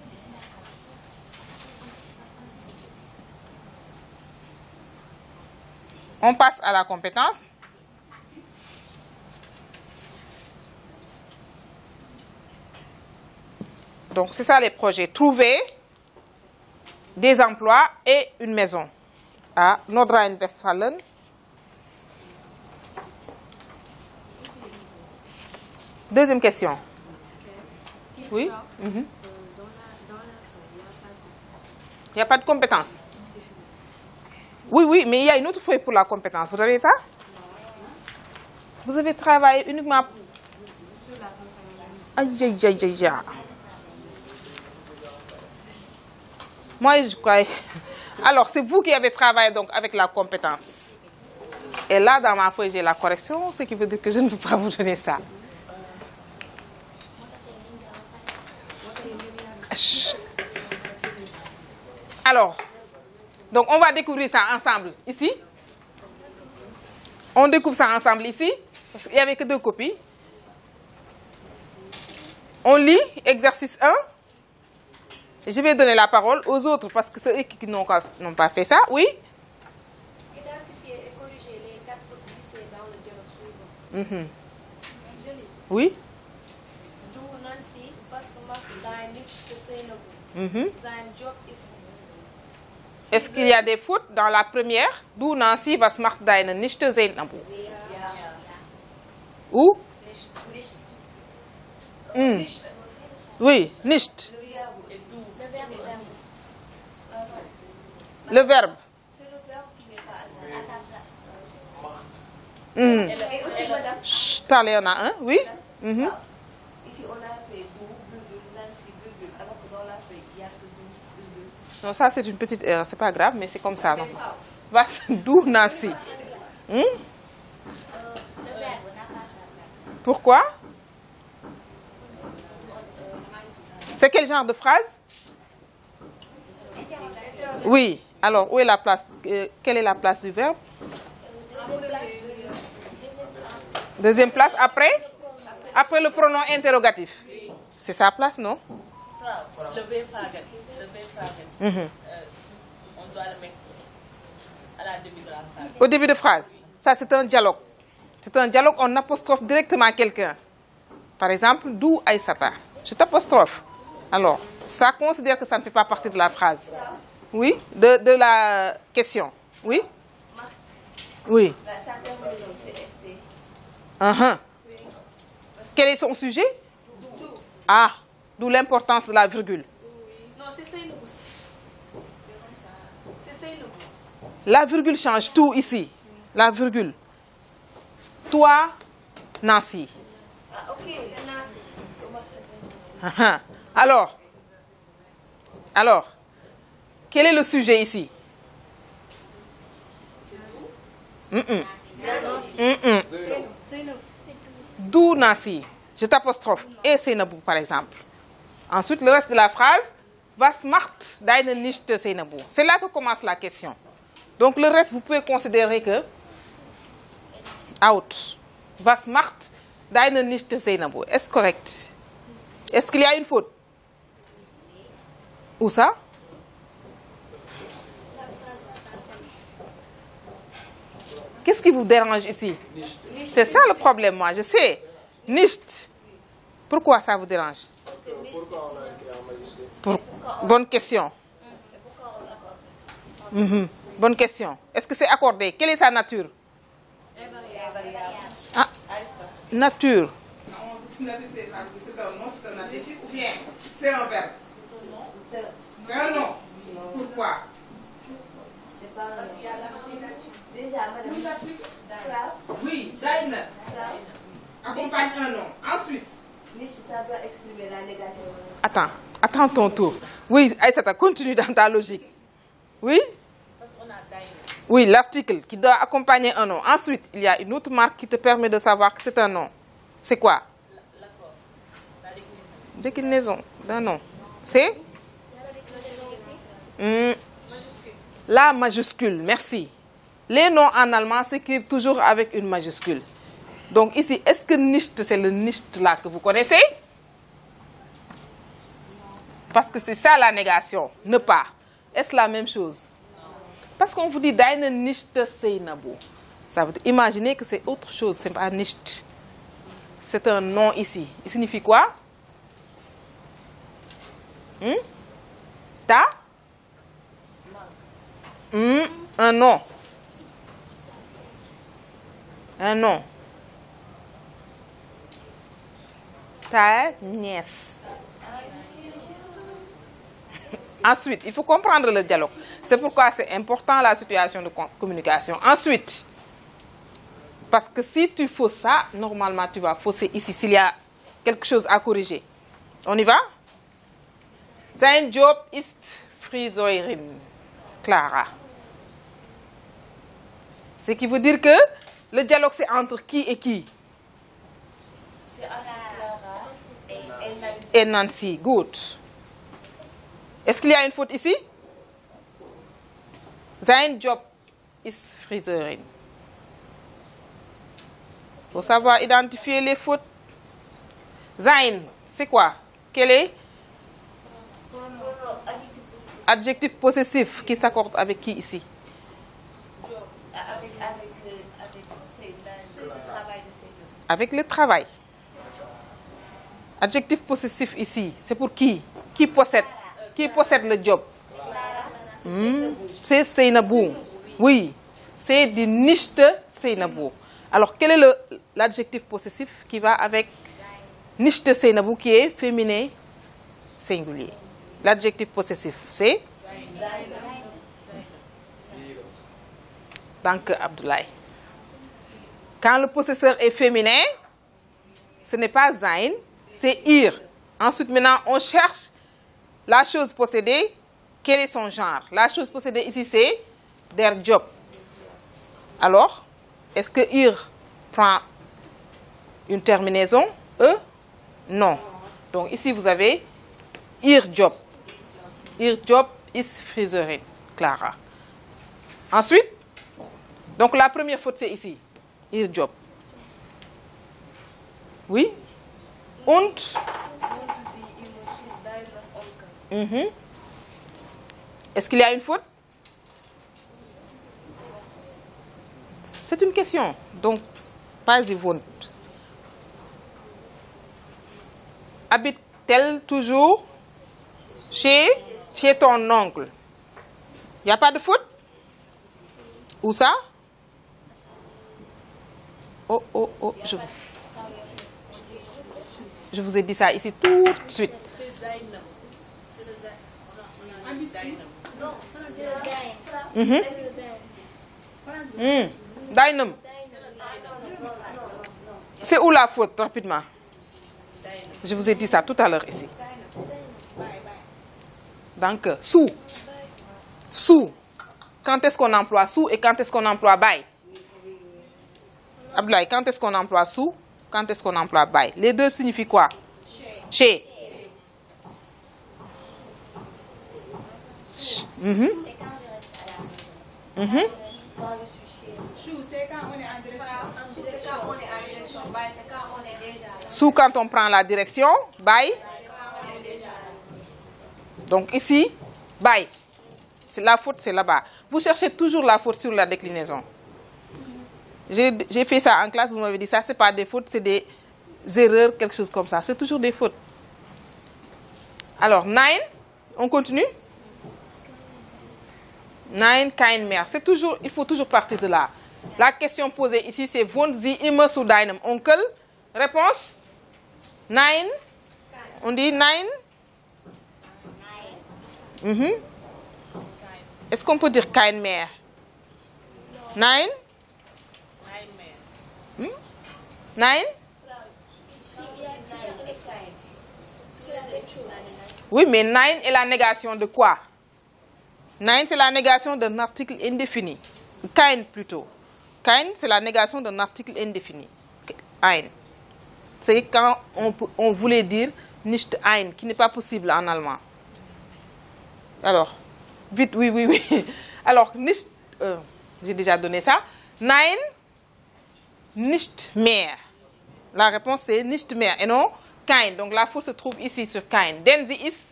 On passe à la compétence. Donc, c'est ça les projets. Trouver des emplois et une maison à Nordrhein-Westfalen. Deuxième question. Oui? Il n'y a pas de compétence. Oui, mais il y a une autre feuille pour la compétence. Vous avez ça? Vous avez travaillé uniquement... Aïe. Moi, je crois... Alors, c'est vous qui avez travaillé donc avec la compétence. Et là, dans ma feuille, j'ai la correction, ce qui veut dire que je ne peux pas vous donner ça. Chut. Alors, donc on va découvrir ça ensemble ici. On découvre ça ensemble ici, parce qu'il n'y avait que 2 copies. On lit exercice 1. Et je vais donner la parole aux autres, parce que c'est eux qui n'ont pas fait ça. Oui? Identifier et corriger les 4 glissés dans le dialogue suivant. Oui? Du Nancy, was macht dein nicht gesehen? Sein Job ist... Est-ce qu'il y a des fautes dans la première? Du Nancy, was macht deine nicht sehen? Où? Oui, nicht. Le verbe. C'est le verbe qui n'est pas à sa place. Et aussi, madame, Chut, parlez, on a un, oui? ici on a fait do, Nancy, virgule, alors que dans la feuille, il n'y a que do, virgule. Non, ça c'est une petite erreur, c'est pas grave, mais c'est comme ça. Non? Was, du Nancy. Pourquoi? C'est quel genre de phrase? Oui. Alors, où est la place? Quelle est la place du verbe? Deuxième place après? Après le pronom interrogatif. C'est sa place, non? Le V-Fragen. On doit le mettre à la début de la phrase. Au début de phrase. Ça, c'est un dialogue. C'est un dialogue, on apostrophe directement quelqu'un. Par exemple, d'où Aïssata. Je t'apostrophe. Alors, ça considère que ça ne fait pas partie de la phrase. Oui, de la question. Oui. Oui. Sa terminaison, c'est ST. Quel est son sujet? Ah, d'où l'importance de la virgule. Non, c'est Seynabou. C'est comme ça. C'est Seynabou. La virgule change tout ici. La virgule. Toi, Nancy. Ah, ok, c'est Nancy. Alors, quel est le sujet ici? D'où Nancy? Je t'apostrophe. Et Seynabou, par exemple. Ensuite, le reste de la phrase. Was macht deine Nichte Seynabou? C'est là que commence la question. Donc, le reste, vous pouvez considérer que out. Was macht deine Nichte Seynabou? Est-ce correct? Est-ce qu'il y a une faute? Où ça? Qu'est-ce qui vous dérange ici? C'est ça le problème, moi, je sais. Nicht. Pourquoi ça vous dérange? Bonne question. Bonne question. Est-ce que c'est accordé? Quelle est sa nature? Ah, nature. C'est un nom, c'est un adjectif ou bien c'est un verbe? C'est un nom. Pourquoi? Déjà, madame. Oui, deine. Accompagne un nom. Ensuite. Ça doit exprimer la négation. Attends ton tour. Oui, Aïssata, continue dans ta logique. Oui? Parce qu'on a deine. Oui, l'article qui doit accompagner un nom. Ensuite, il y a une autre marque qui te permet de savoir que c'est un nom. C'est quoi? L'accord. La déclinaison. Déclinaison d'un nom. C'est? La majuscule, merci. Les noms en allemand s'écrivent toujours avec une majuscule. Donc ici, est-ce que nicht, c'est le nicht là que vous connaissez? Parce que c'est ça la négation, ne pas. Est-ce la même chose? Parce qu'on vous dit deine Nichte Seynabou. Ça veut dire, imaginez que c'est autre chose, c'est pas nicht. C'est un nom ici. Il signifie quoi? Ta? Un nom. Un nom. Ta nièce. Ensuite, il faut comprendre le dialogue. C'est pourquoi c'est important la situation de communication. Ensuite, parce que si tu fausses ça, normalement tu vas fausser ici s'il y a quelque chose à corriger. On y va? Sein Job ist Friseurin. Clara. Ce qui veut dire que le dialogue c'est entre qui et qui? C'est Clara et Nancy. Et Nancy. Good. Est-ce qu'il y a une faute ici? Sein Job ist Friseurin. Il faut savoir identifier les fautes. Sein, c'est quoi? Quel est? Adjectif possessif qui s'accorde avec qui ici? Avec le travail. Adjectif possessif ici, c'est pour qui? Qui possède le job? C'est Seynabou. Oui, c'est die Nichte Seynabou. Alors, quel est l'adjectif possessif qui va avec Nichte Seynabou qui est féminin singulier? L'adjectif possessif, c'est? Danke, Abdoulaye. Quand le possesseur est féminin, ce n'est pas sein, c'est ir. Ensuite, maintenant, on cherche la chose possédée. Quel est son genre? La chose possédée ici, c'est der Job. Alors, est-ce que ir prend une terminaison? Non. Donc ici, vous avez ihr Job. Ihr Job ist Friseurin. Clara. Ensuite, donc la première faute, c'est ici. Ihr Job. Oui? Und? Est-ce qu'il y a une faute? C'est une question. Donc, pas wohnt. Habite-t-elle toujours chez ton oncle? Il n'y a pas de faute? Où ça? Oh, oh, oh, je vous ai dit ça ici tout de suite. Dynam. C'est où la faute, rapidement? Je vous ai dit ça tout à l'heure ici. Donc, sous. Sous. Quand est-ce qu'on emploie sous et quand est-ce qu'on emploie by? Abdoulaye, quand est-ce qu'on emploie sous? Quand est-ce qu'on emploie by? Les deux signifient quoi? Chez. Sous quand on prend la direction, by. Donc ici, by. C'est la faute, c'est là-bas. Vous cherchez toujours la faute sur la déclinaison. J'ai fait ça en classe, vous m'avez dit ça, c'est pas des fautes, c'est des erreurs, quelque chose comme ça. C'est toujours des fautes. Alors, nein, on continue. Nein, kein mehr. C'est toujours, il faut toujours partir de là. La question posée ici, c'est wohnt sie immer zu deinem Onkel? Réponse? Nein. On dit nein? Est-ce qu'on peut dire kein mehr? Nein? Nein? Oui, mais nein est la négation de quoi? Nein, c'est la négation d'un article indéfini. Kein plutôt. Kein, c'est la négation d'un article indéfini. Ein. C'est quand on voulait dire nicht ein, qui n'est pas possible en allemand. Alors, vite, oui. Alors, nicht, j'ai déjà donné ça. Nein, nicht mehr. La réponse c'est nicht mehr et non kein. Donc la faute se trouve ici sur kein. Denn sie ist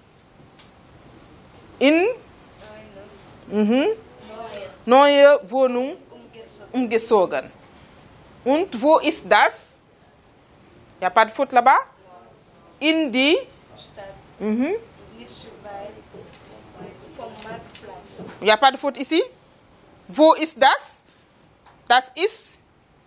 in neue Wohnung umgezogen. Und wo ist das? Il n'y a pas de faute là-bas? In die il n'y a pas de faute ici? Wo ist das? Das ist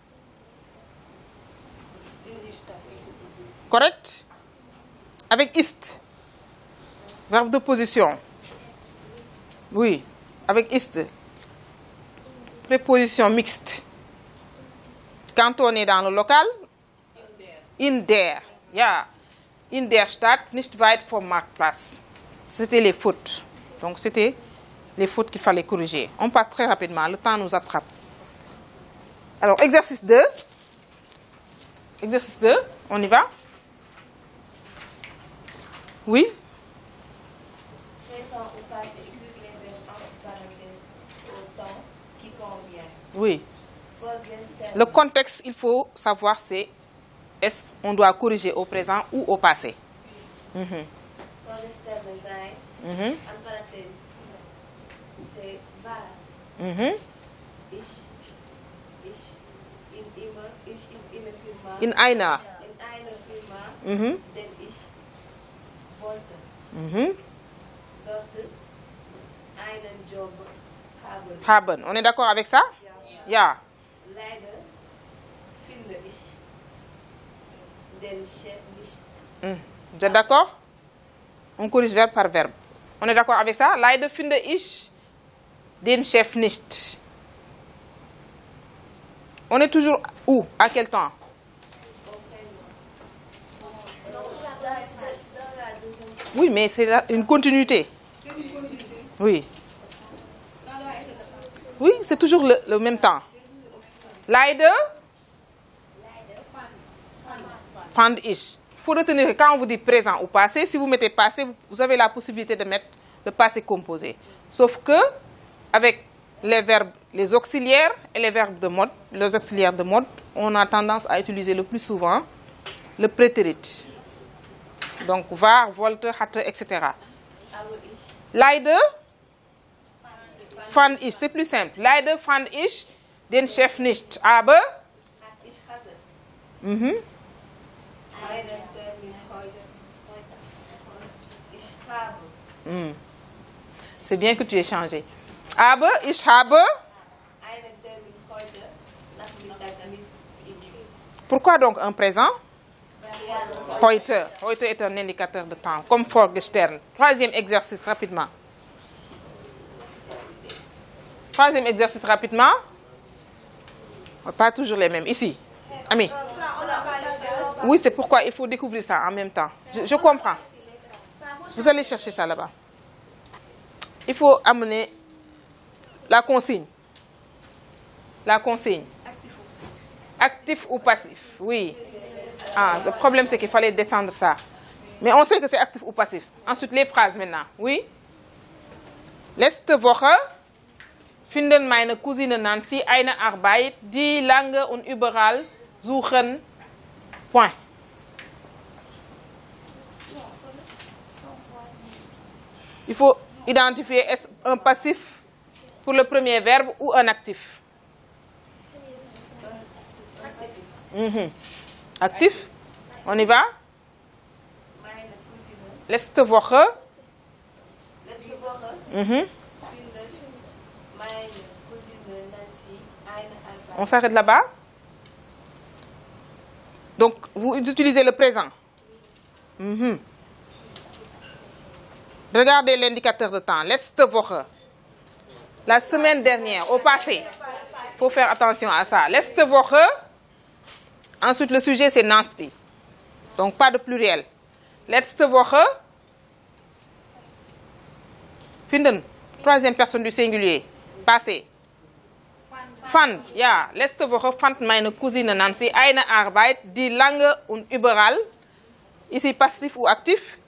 correct? Avec ist. Verbe de position. Oui, avec ist. Préposition mixte. Quand on est dans le local, in der. Ja. In der Stadt, nicht weit vom Marktplatz. C'était les fautes. Donc c'était les fautes qu'il fallait corriger. On passe très rapidement, le temps nous attrape. Alors, exercice 2. Exercice 2, on y va? Oui? Oui. Le contexte, il faut savoir, c'est est-ce qu'on doit corriger au présent ou au passé. C'est war. In einer. Firma, denn ich wollte dort einen Job haben. On est d'accord avec ça? Ja. Leider finde ich den Chef nicht. Vous êtes d'accord? On corrige verbe par verbe. On est d'accord avec ça? Leider finde ich den Chef nicht. On est toujours où? À quel temps? Oui, mais c'est une continuité. Oui. Oui, c'est toujours le même temps. Leider fand ich. Il faut retenir que quand on vous dit présent ou passé, si vous mettez passé, vous avez la possibilité de mettre le passé composé. Sauf que, avec les verbes, les auxiliaires et les verbes de mode, les auxiliaires de mode, on a tendance à utiliser le plus souvent le prétérit. Donc, war, wollte, hatte, etc. Leider fand ich, c'est plus simple. Leider fand ich den Chef nicht. Aber ich hatte mhm. einen Termin heute. Ich habe C'est bien que tu aies changé. Aber ich habe. einen Termin heute Nachmittag mit ihm. Pourquoi donc un présent? Parce que Heute. Heute est un indicateur de temps, comme vorgestern. Troisième exercice, rapidement. Troisième exercice, rapidement. Pas toujours les mêmes. Ici. Ami. Oui, c'est pourquoi il faut découvrir ça en même temps. Je comprends. Vous allez chercher ça là-bas. Il faut amener la consigne. La consigne. Actif ou passif? Oui. Ah, le problème, c'est qu'il fallait descendre ça. Mais on sait que c'est actif ou passif. Ensuite, les phrases maintenant. Oui. Letzte Woche finden meine Cousine Nancy eine Arbeit, die lange und überall suchen. Point. Il faut identifier est-ce un passif pour le premier verbe ou un actif. Actif. On y va? meine Cousine Letzte Woche. letzte Woche Mhm. findet meine Cousine Nancy eine Arbeit. On s'arrête là-bas. Donc, vous utilisez le présent. Mhm. Regardez l'indicateur de temps. Letzte Woche. La semaine dernière, au passé. Il faut faire attention à ça. Letzte Woche. Ensuite, le sujet, c'est Nancy. Donc, pas de pluriel. Letzte Woche. Finden. Troisième personne du singulier. Passé. Fand, ja, letzte Woche fand meine Cousine Nancy eine Arbeit, die lange und überall. Ici, passif ou actif?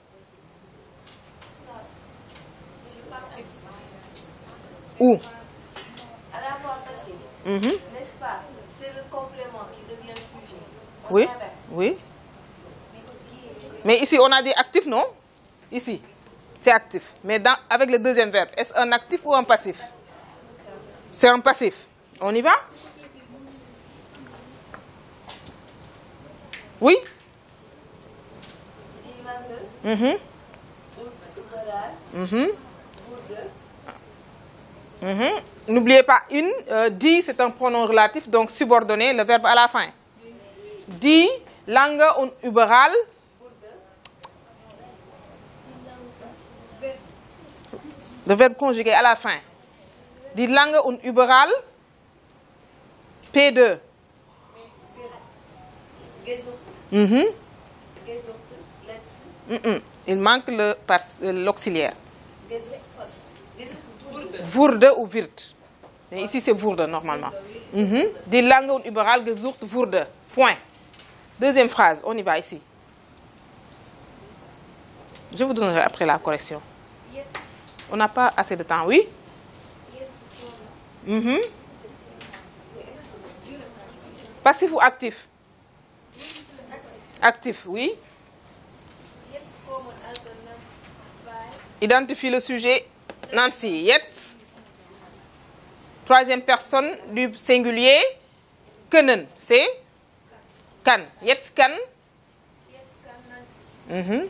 Où? À la fois passé, Mhm. n'est-ce pas? C'est le complément qui devient sujet. On Oui, inverse. oui. Mais ici, on a dit actif, non? Ici, c'est actif. Mais avec le deuxième verbe, est-ce un actif ou un passif? C'est un passif. On y va? Oui? Die lange Mhm. und überall Mhm. wurde Mhm. N'oubliez pas une, die, c'est un pronom relatif, donc subordonné, le verbe à la fin. Die, lange und überall. Le verbe conjugué à la fin. Die lange und überall. P2. gesucht, Mhm. gesucht, letzte, Mhm. Il manque l'auxiliaire. gesucht von, gesucht Wurde ou wird. Mais ici, c'est wurde normalement. Mhm. Die lange und überall gesucht wurde. Point. Deuxième phrase, on y va ici. Je vous donnerai après la correction. On n'a pas assez de temps, oui? Mhm. Passif ou actif? Actif, oui. Identifie le sujet Nancy. Jetzt. Troisième personne du singulier. Können, c'est kann. Jetzt kann. Mhm.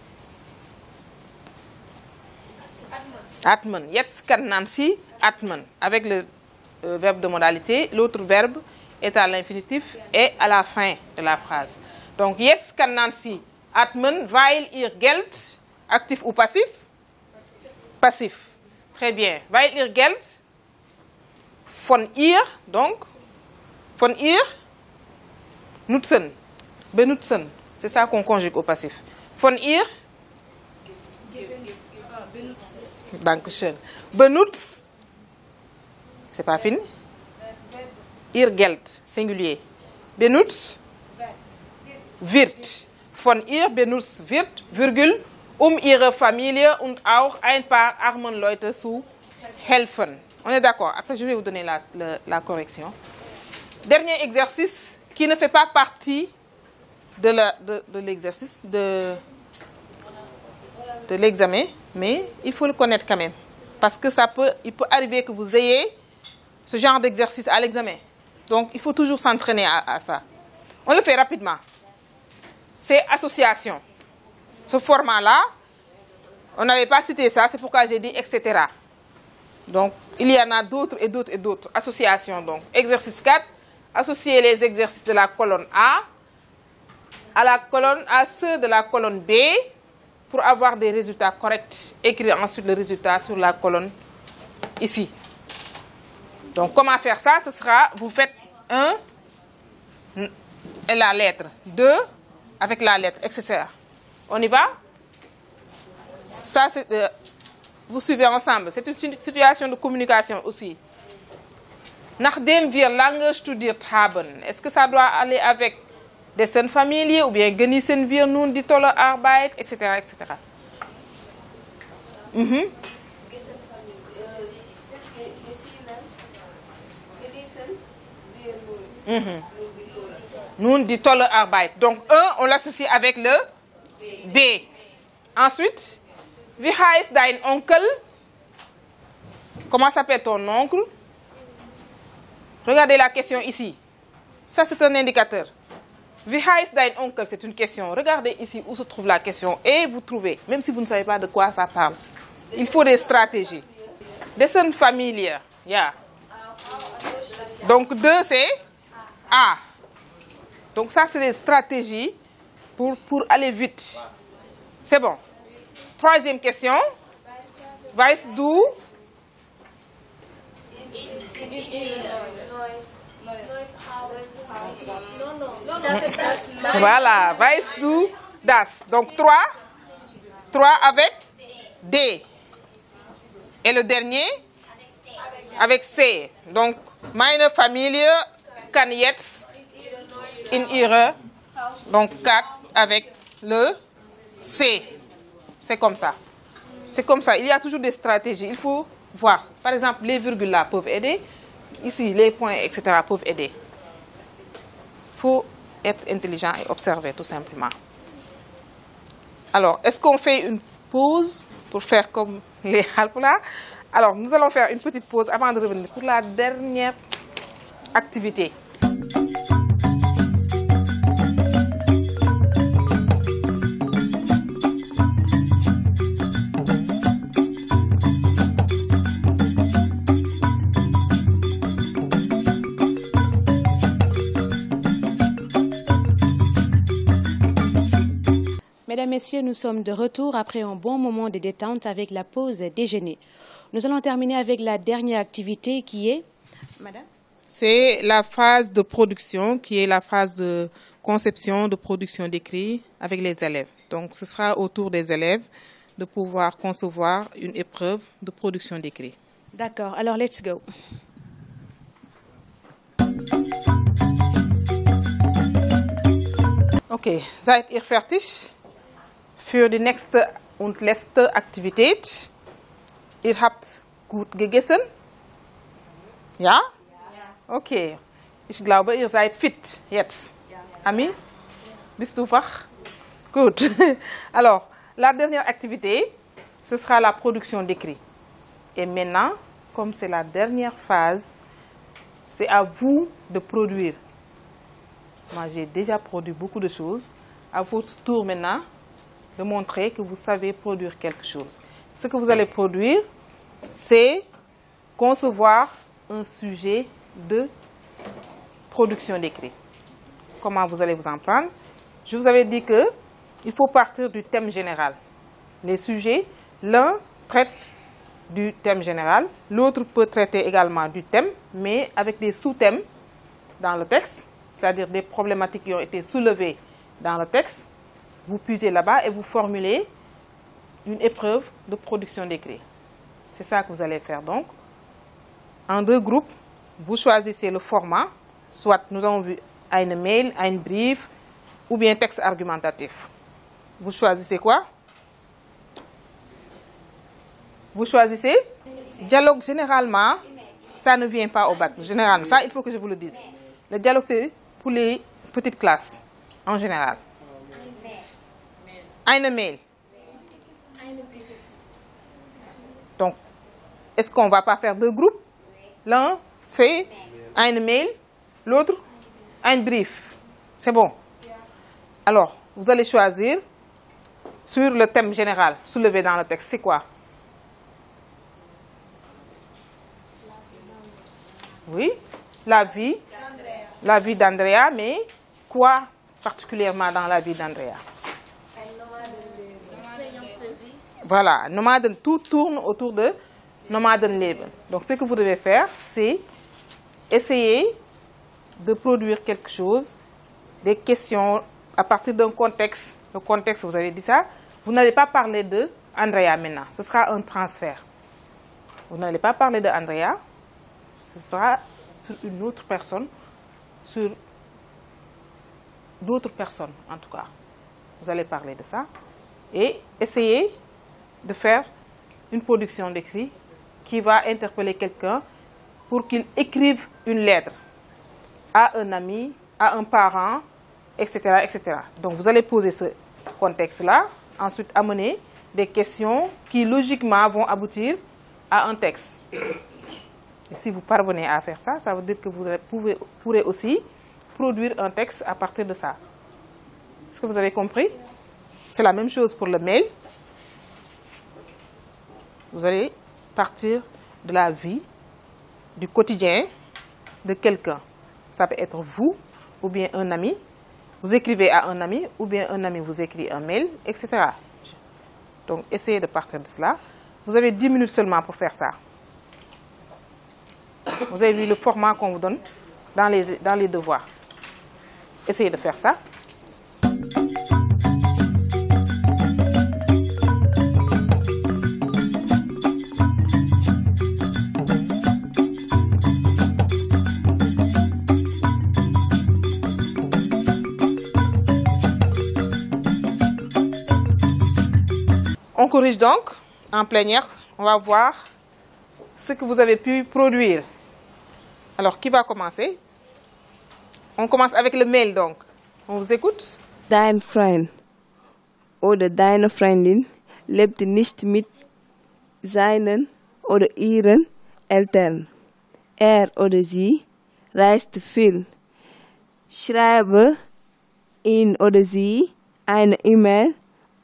Atmen. Jetzt kann Nancy atmen. Avec le verbe de modalité, l'autre verbe est à l'infinitif et à la fin de la phrase. Donc, jetzt kann Nancy atmen, weil ihr Geld, actif ou passif? Passif. Très bien. Weil ihr Geld, von ihr, donc, von ihr, nutzen, benutzen. C'est ça qu'on conjugue au passif. Von ihr, Dankeschön. Benutzt, c'est pas fini. Ihr Geld, singulier. Benutzt, wird. Von ihr benutzt wird, Virgule, ihre Familie und auch ein paar armen Leute zu helfen. On est d'accord. Après, je vais vous donner la correction. Dernier exercice qui ne fait pas partie de l'exercice, de l'examen, mais il faut le connaître quand même. Parce que il peut arriver que vous ayez ce genre d'exercice à l'examen. Donc, il faut toujours s'entraîner à ça. On le fait rapidement. C'est association. Ce format-là, on n'avait pas cité ça, c'est pourquoi j'ai dit etc. Donc, il y en a d'autres et d'autres et d'autres. Association, donc. Exercice 4, associer les exercices de la colonne A à ceux de la colonne B pour avoir des résultats corrects. Écrire ensuite le résultat sur la colonne ici. Donc, comment faire ça? Ce sera, vous faites 1 et la lettre, 2 avec la lettre, etc. On y va? Ça, c'est... vous suivez ensemble. C'est une situation de communication aussi. Nachdem wir lange studiert haben, est-ce que ça doit aller avec dessen Familie ou bien genießen wir nun die tolle Arbeit, etc. etc. Nun die tolle Arbeit. Donc, 1, on l'associe avec le B. Ensuite, wie heißt dein Onkel? Comment s'appelle ton oncle? Regardez la question ici. Ça, c'est un indicateur. Wie heißt dein Onkel? C'est une question. Regardez ici où se trouve la question et vous trouvez, même si vous ne savez pas de quoi ça parle. Il faut des stratégies. Dessen Familie. Yeah. Donc, 2, c'est A. Donc, ça, c'est des stratégies pour aller vite. C'est bon. 3e question. Weißt du? Voilà. Weißt du das? Donc, 3 avec D. Et le dernier? Avec C. Donc, meine Familie kann jetzt in ihre. Donc, 4 avec le C. C'est comme ça. C'est comme ça. Il y a toujours des stratégies. Il faut voir. Par exemple, les virgules là peuvent aider. Ici, les points, etc. peuvent aider. Il faut être intelligent et observer tout simplement. Alors, est-ce qu'on fait une pause pour faire comme les Halpulaar? Alors, nous allons faire une petite pause avant de revenir pour la dernière activité. Mesdames, Messieurs, nous sommes de retour après un bon moment de détente avec la pause déjeuner. Nous allons terminer avec la dernière activité qui est... Madame? C'est la phase de production qui est la phase de conception, de production d'écrit avec les élèves. Donc, ce sera au tour des élèves de pouvoir concevoir une épreuve de production d'écrit. D'accord, alors let's go. Okay, seid ihr fertig für die nächste und letzte Aktivität? Ihr habt gut gegessen? Ja? Okay. Ich glaube, ihr seid fit jetzt. Ami, bist du wach? Gut. Alors, la dernière activité, ce sera la production d'écrit. Et maintenant, comme c'est la dernière phase, c'est à vous de produire. Moi, j'ai déjà produit beaucoup de choses. À votre tour maintenant de montrer que vous savez produire quelque chose. Ce que vous allez produire, c'est concevoir un sujet de production d'écrit. Comment vous allez vous en prendre? Je vous avais dit qu'il faut partir du thème général. Les sujets, l'un traite du thème général, l'autre peut traiter également du thème, mais avec des sous-thèmes dans le texte, c'est-à-dire des problématiques qui ont été soulevées dans le texte. Vous puisez là-bas et vous formulez une épreuve de production d'écrit. C'est ça que vous allez faire donc. En 2 groupes, vous choisissez le format, soit nous avons vu un mail, un brief ou bien texte argumentatif. Vous choisissez quoi? Vous choisissez dialogue. Généralement, ça ne vient pas au bac. Généralement, ça, il faut que je vous le dise. Le dialogue, c'est pour les petites classes, en général. Un mail. Donc, est-ce qu'on ne va pas faire 2 groupes? L'un fait un mail, l'autre un brief. C'est bon. Alors, vous allez choisir sur le thème général soulevé dans le texte. C'est quoi? Oui, la vie d'Andrea, mais quoi particulièrement dans la vie d'Andrea? Voilà, Nomaden, tout tourne autour de Nomadenleben. Donc, ce que vous devez faire, c'est essayer de produire quelque chose, des questions à partir d'un contexte. Le contexte, vous avez dit ça. Vous n'allez pas parler de Andrea maintenant. Ce sera un transfert. Vous n'allez pas parler de Andrea. Ce sera sur une autre personne, sur d'autres personnes en tout cas. Vous allez parler de ça et essayer de faire une production d'écrit qui va interpeller quelqu'un pour qu'il écrive une lettre à un ami, à un parent, etc., etc. Donc vous allez poser ce contexte-là, ensuite amener des questions qui logiquement vont aboutir à un texte. Et si vous parvenez à faire ça, ça veut dire que vous pourrez aussi produire un texte à partir de ça. Est-ce que vous avez compris? C'est la même chose pour le mail. Vous allez partir de la vie, du quotidien de quelqu'un. Ça peut être vous ou bien un ami. Vous écrivez à un ami ou bien un ami vous écrit un mail, etc. Donc, essayez de partir de cela. Vous avez 10 minutes seulement pour faire ça. Vous avez vu le format qu'on vous donne dans les devoirs. Essayez de faire ça. On corrige donc en plénière. On va voir ce que vous avez pu produire. Alors, qui va commencer? On commence avec le mail, donc. On vous écoute? Dein Freund oder deine Freundin lebt nicht mit seinen oder ihren Eltern. Er oder sie reist viel. Schreibe ihn oder sie eine E-Mail,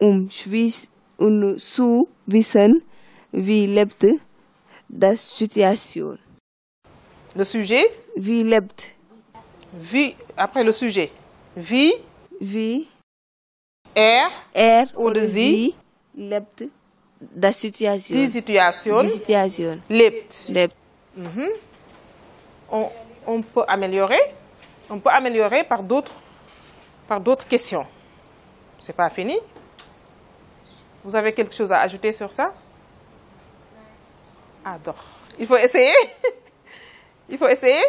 zu wissen, wie lebt das Situation. Le sujet? Wie lebt. Wie, après le sujet. Wie er oder sie lebt das Situation. Die Situation. Lebt. On peut améliorer. On peut améliorer par d'autres questions. C'est pas fini. Vous avez quelque chose à ajouter sur ça? Ah, donc. Il faut essayer. Il faut essayer.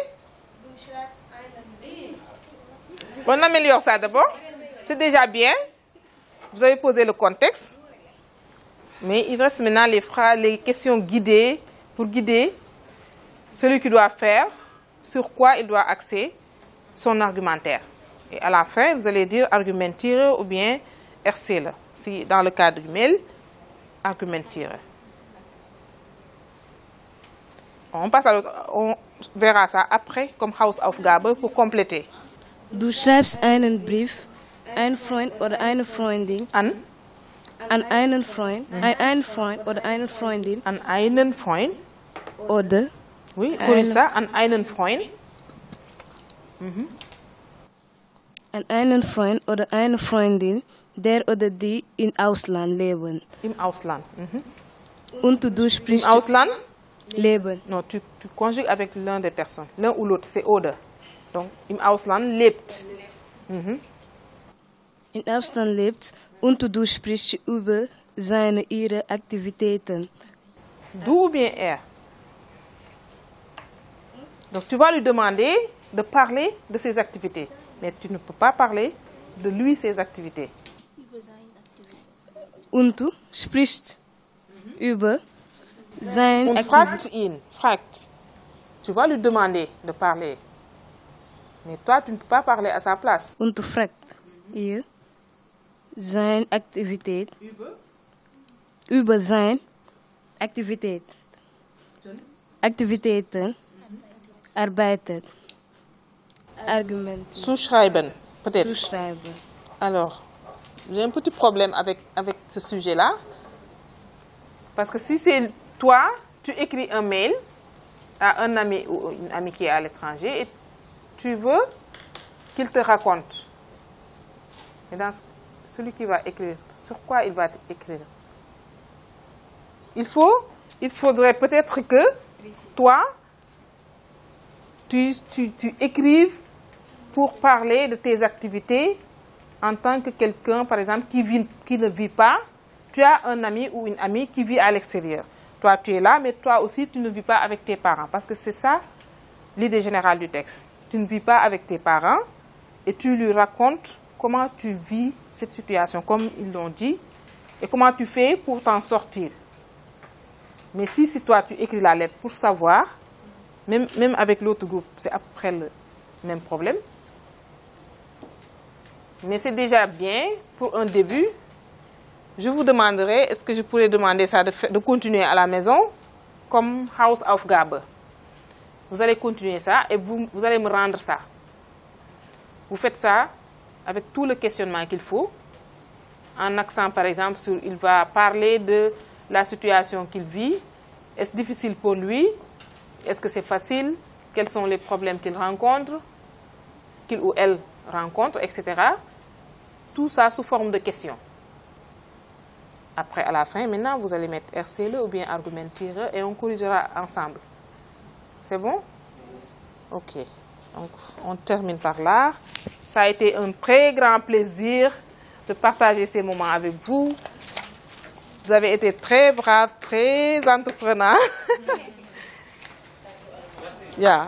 On améliore ça d'abord. C'est déjà bien. Vous avez posé le contexte. Mais il reste maintenant les questions guidées pour guider celui qui doit faire, sur quoi il doit axer son argumentaire. Et à la fin, vous allez dire argumentieren ou bien erzählen. Si dans le cadre du mail, argumentieren. On verra ça après comme Hausaufgabe pour compléter. Du schreibst einen Brief, ein Freund oder eine Freundin. An einen Freund, einen Freund oder eine Freundin. An einen Freund. Oder. Oui, corrige ça. An einen Freund. An einen Freund oder eine Freundin, der oder die im Ausland leben. Im Ausland. Und du sprichst. Im Ausland? Leben. Non, tu conjugues avec l'un des personnes. L'un ou l'autre, c'est oder. Donc, im Ausland lebt. Im Ausland lebt und du sprichst über ihre Aktivitäten. Du ou bien er? Donc, tu vas lui demander de parler de ses activités. Mais tu ne peux pas parler de lui, ses activités. Und du sprichst über seine On fragt ihn, fragt. Tu vas lui demander de parler. Mais toi, tu ne peux pas parler à sa place. Und du fragt ihr seine Aktivität. Über seine Aktivitäten. Arbeitet. Argument. Zuschreiben, peut-être. Zuschreiben. Alors, j'ai un petit problème avec ce sujet-là. Parce que si c'est toi, tu écris un mail à un ami ou une amie qui est à l'étranger et tu veux qu'il te raconte. Et dans celui qui va écrire, sur quoi il va écrire? Il faudrait peut-être que toi, tu écrives pour parler de tes activités en tant que quelqu'un, par exemple, qui ne vit pas. Tu as un ami ou une amie qui vit à l'extérieur. Toi, tu es là, mais toi aussi, tu ne vis pas avec tes parents. Parce que c'est ça l'idée générale du texte. Tu ne vis pas avec tes parents et tu lui racontes comment tu vis cette situation, comme ils l'ont dit, et comment tu fais pour t'en sortir. Mais si toi, tu écris la lettre pour savoir, même avec l'autre groupe, c'est après le même problème. Mais c'est déjà bien pour un début. Je vous demanderai, est-ce que je pourrais demander ça de continuer à la maison comme Hausaufgabe. Vous allez continuer ça et vous allez me rendre ça. Vous faites ça avec tout le questionnement qu'il faut. En accent, par exemple, sur il va parler de la situation qu'il vit. Est-ce difficile pour lui? Est-ce que c'est facile? Quels sont les problèmes qu'il rencontre? Qu'il ou elle rencontre, etc. Tout ça sous forme de questions. Après, à la fin, maintenant, vous allez mettre RCLE ou bien argumentireux et on corrigera ensemble. C'est bon? Ok. Donc, on termine par là. Ça a été un très grand plaisir de partager ces moments avec vous. Vous avez été très braves, très entreprenants. Yeah.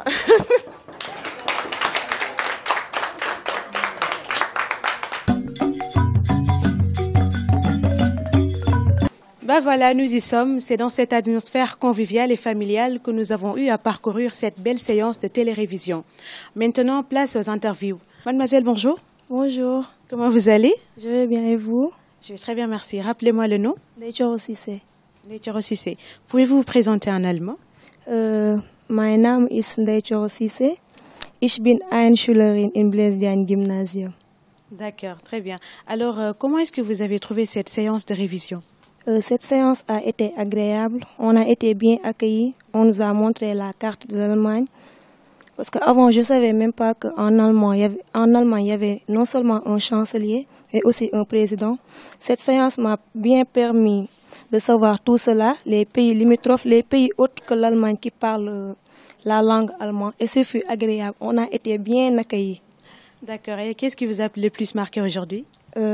Ben voilà, nous y sommes. C'est dans cette atmosphère conviviale et familiale que nous avons eu à parcourir cette belle séance de télérévision. Maintenant, place aux interviews. Mademoiselle, bonjour. Bonjour. Comment vous allez? Je vais bien et vous? Je vais très bien, merci. Rappelez-moi le nom. Leitoro Cissé. Leitoro Cissé. Pouvez-vous vous présenter en allemand? Mein Name ist Leitoro Cissé. Ich bin Einschülerin im Blaise Diagne Gymnasium. D'accord, très bien. Alors, comment est-ce que vous avez trouvé cette séance de révision? Cette séance a été agréable. On a été bien accueillis. On nous a montré la carte de l'Allemagne. Parce qu'avant, je ne savais même pas qu'en Allemagne, il y avait non seulement un chancelier, mais aussi un président. Cette séance m'a bien permis de savoir tout cela, les pays limitrophes, les pays autres que l'Allemagne qui parlent la langue allemande. Et ce fut agréable. On a été bien accueillis. D'accord. Et qu'est-ce qui vous a le plus marqué aujourd'hui?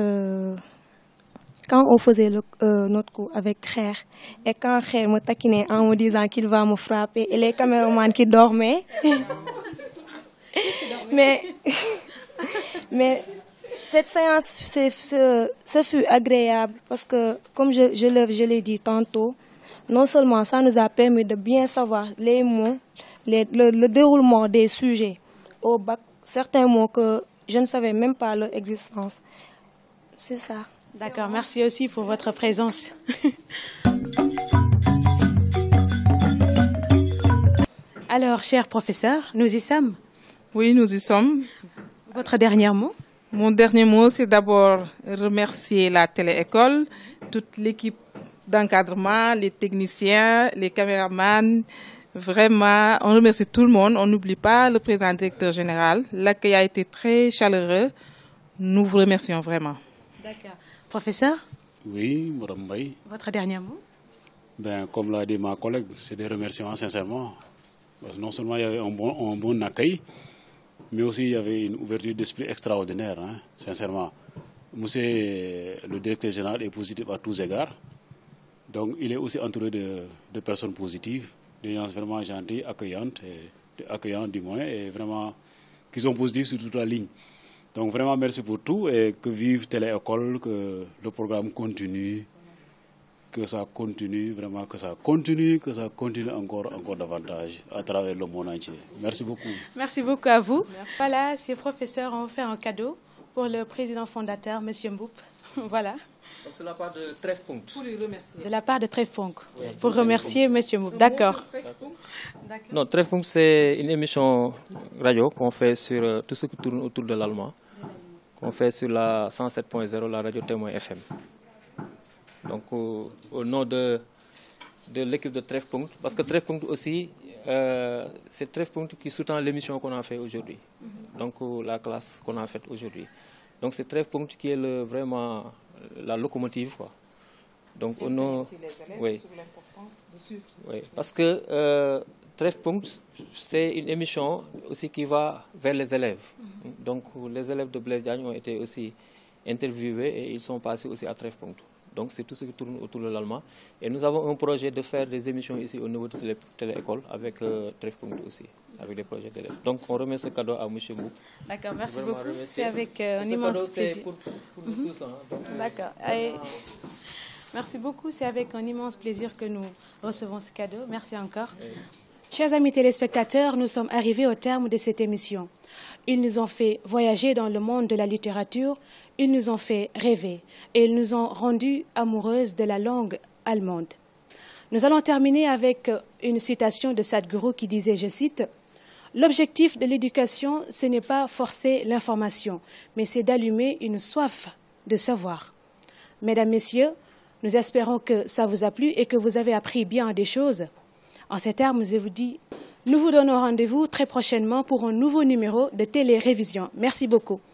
Quand on faisait notre cours avec Kher, et quand Kher me taquinait en me disant qu'il va me frapper, et les caméramans qui dormaient. mais cette séance, ce fut agréable parce que, comme je l'ai dit tantôt, non seulement ça nous a permis de bien savoir les mots, le déroulement des sujets au bac, certains mots que je ne savais même pas leur existence. C'est ça. D'accord, merci aussi pour votre présence. Alors, cher professeur, nous y sommes. Oui, nous y sommes. Votre dernier mot? Mon dernier mot, c'est d'abord remercier la télé-école, toute l'équipe d'encadrement, les techniciens, les caméramans. Vraiment, on remercie tout le monde. On n'oublie pas le président directeur général. L'accueil a été très chaleureux. Nous vous remercions vraiment. D'accord. Professeur? Oui, Mme Mbaye. Votre dernier mot? Ben, comme l'a dit ma collègue, c'est des remerciements sincèrement. Parce que non seulement il y avait un bon accueil, mais aussi il y avait une ouverture d'esprit extraordinaire, hein, sincèrement. Monsieur le directeur général est positif à tous égards. Donc il est aussi entouré de personnes positives, des gens vraiment gentils, accueillants du moins, et vraiment qui sont positifs sur toute la ligne. Donc vraiment merci pour tout et que vive Télé-École, que le programme continue, que ça continue, vraiment que ça continue encore davantage à travers le monde entier. Merci beaucoup. Merci beaucoup à vous. Merci. Voilà, ces professeurs ont fait un cadeau pour le président fondateur, M. Mboup. Voilà. Donc c'est la part de Treffpunkt. Pour les remercier. De la part de Treffpunkt. Pour remercier M. Mouk. D'accord. Non, Treffpunkt, c'est une émission radio qu'on fait sur tout ce qui tourne autour de l'allemand. Qu'on fait sur la 107.0, la radio témoin FM. Donc au nom de l'équipe de Treffpunkt, parce que Treffpunkt aussi, c'est Treffpunkt qui soutient l'émission qu'on a fait aujourd'hui. Donc la classe qu'on a faite aujourd'hui. Donc c'est Treffpunkt qui est vraiment la locomotive, quoi. Donc au nom, oui, oui, parce que Treffpunkt, c'est une émission aussi qui va vers les élèves. Donc les élèves de Blaise Diagne ont été aussi interviewés et ils sont passés aussi à Treffpunkt. Donc c'est tout ce qui tourne autour de l'allemand. Et nous avons un projet de faire des émissions ici au niveau de télé-école avec Treffpunkt aussi, avec des projets d'élèves. Donc on remet ce cadeau à M. Mouk. D'accord, merci beaucoup. C'est avec un immense plaisir. Pour nous tous. D'accord. Merci beaucoup. C'est avec un immense plaisir que nous recevons ce cadeau. Merci encore. Chers amis téléspectateurs, nous sommes arrivés au terme de cette émission. Ils nous ont fait voyager dans le monde de la littérature, ils nous ont fait rêver et ils nous ont rendus amoureuses de la langue allemande. Nous allons terminer avec une citation de Sadhguru qui disait, je cite, « L'objectif de l'éducation, ce n'est pas forcer l'information, mais c'est d'allumer une soif de savoir. » Mesdames, Messieurs, nous espérons que ça vous a plu et que vous avez appris bien des choses. En ces termes, je vous dis, nous vous donnons rendez-vous très prochainement pour un nouveau numéro de Télé-Révision. Merci beaucoup.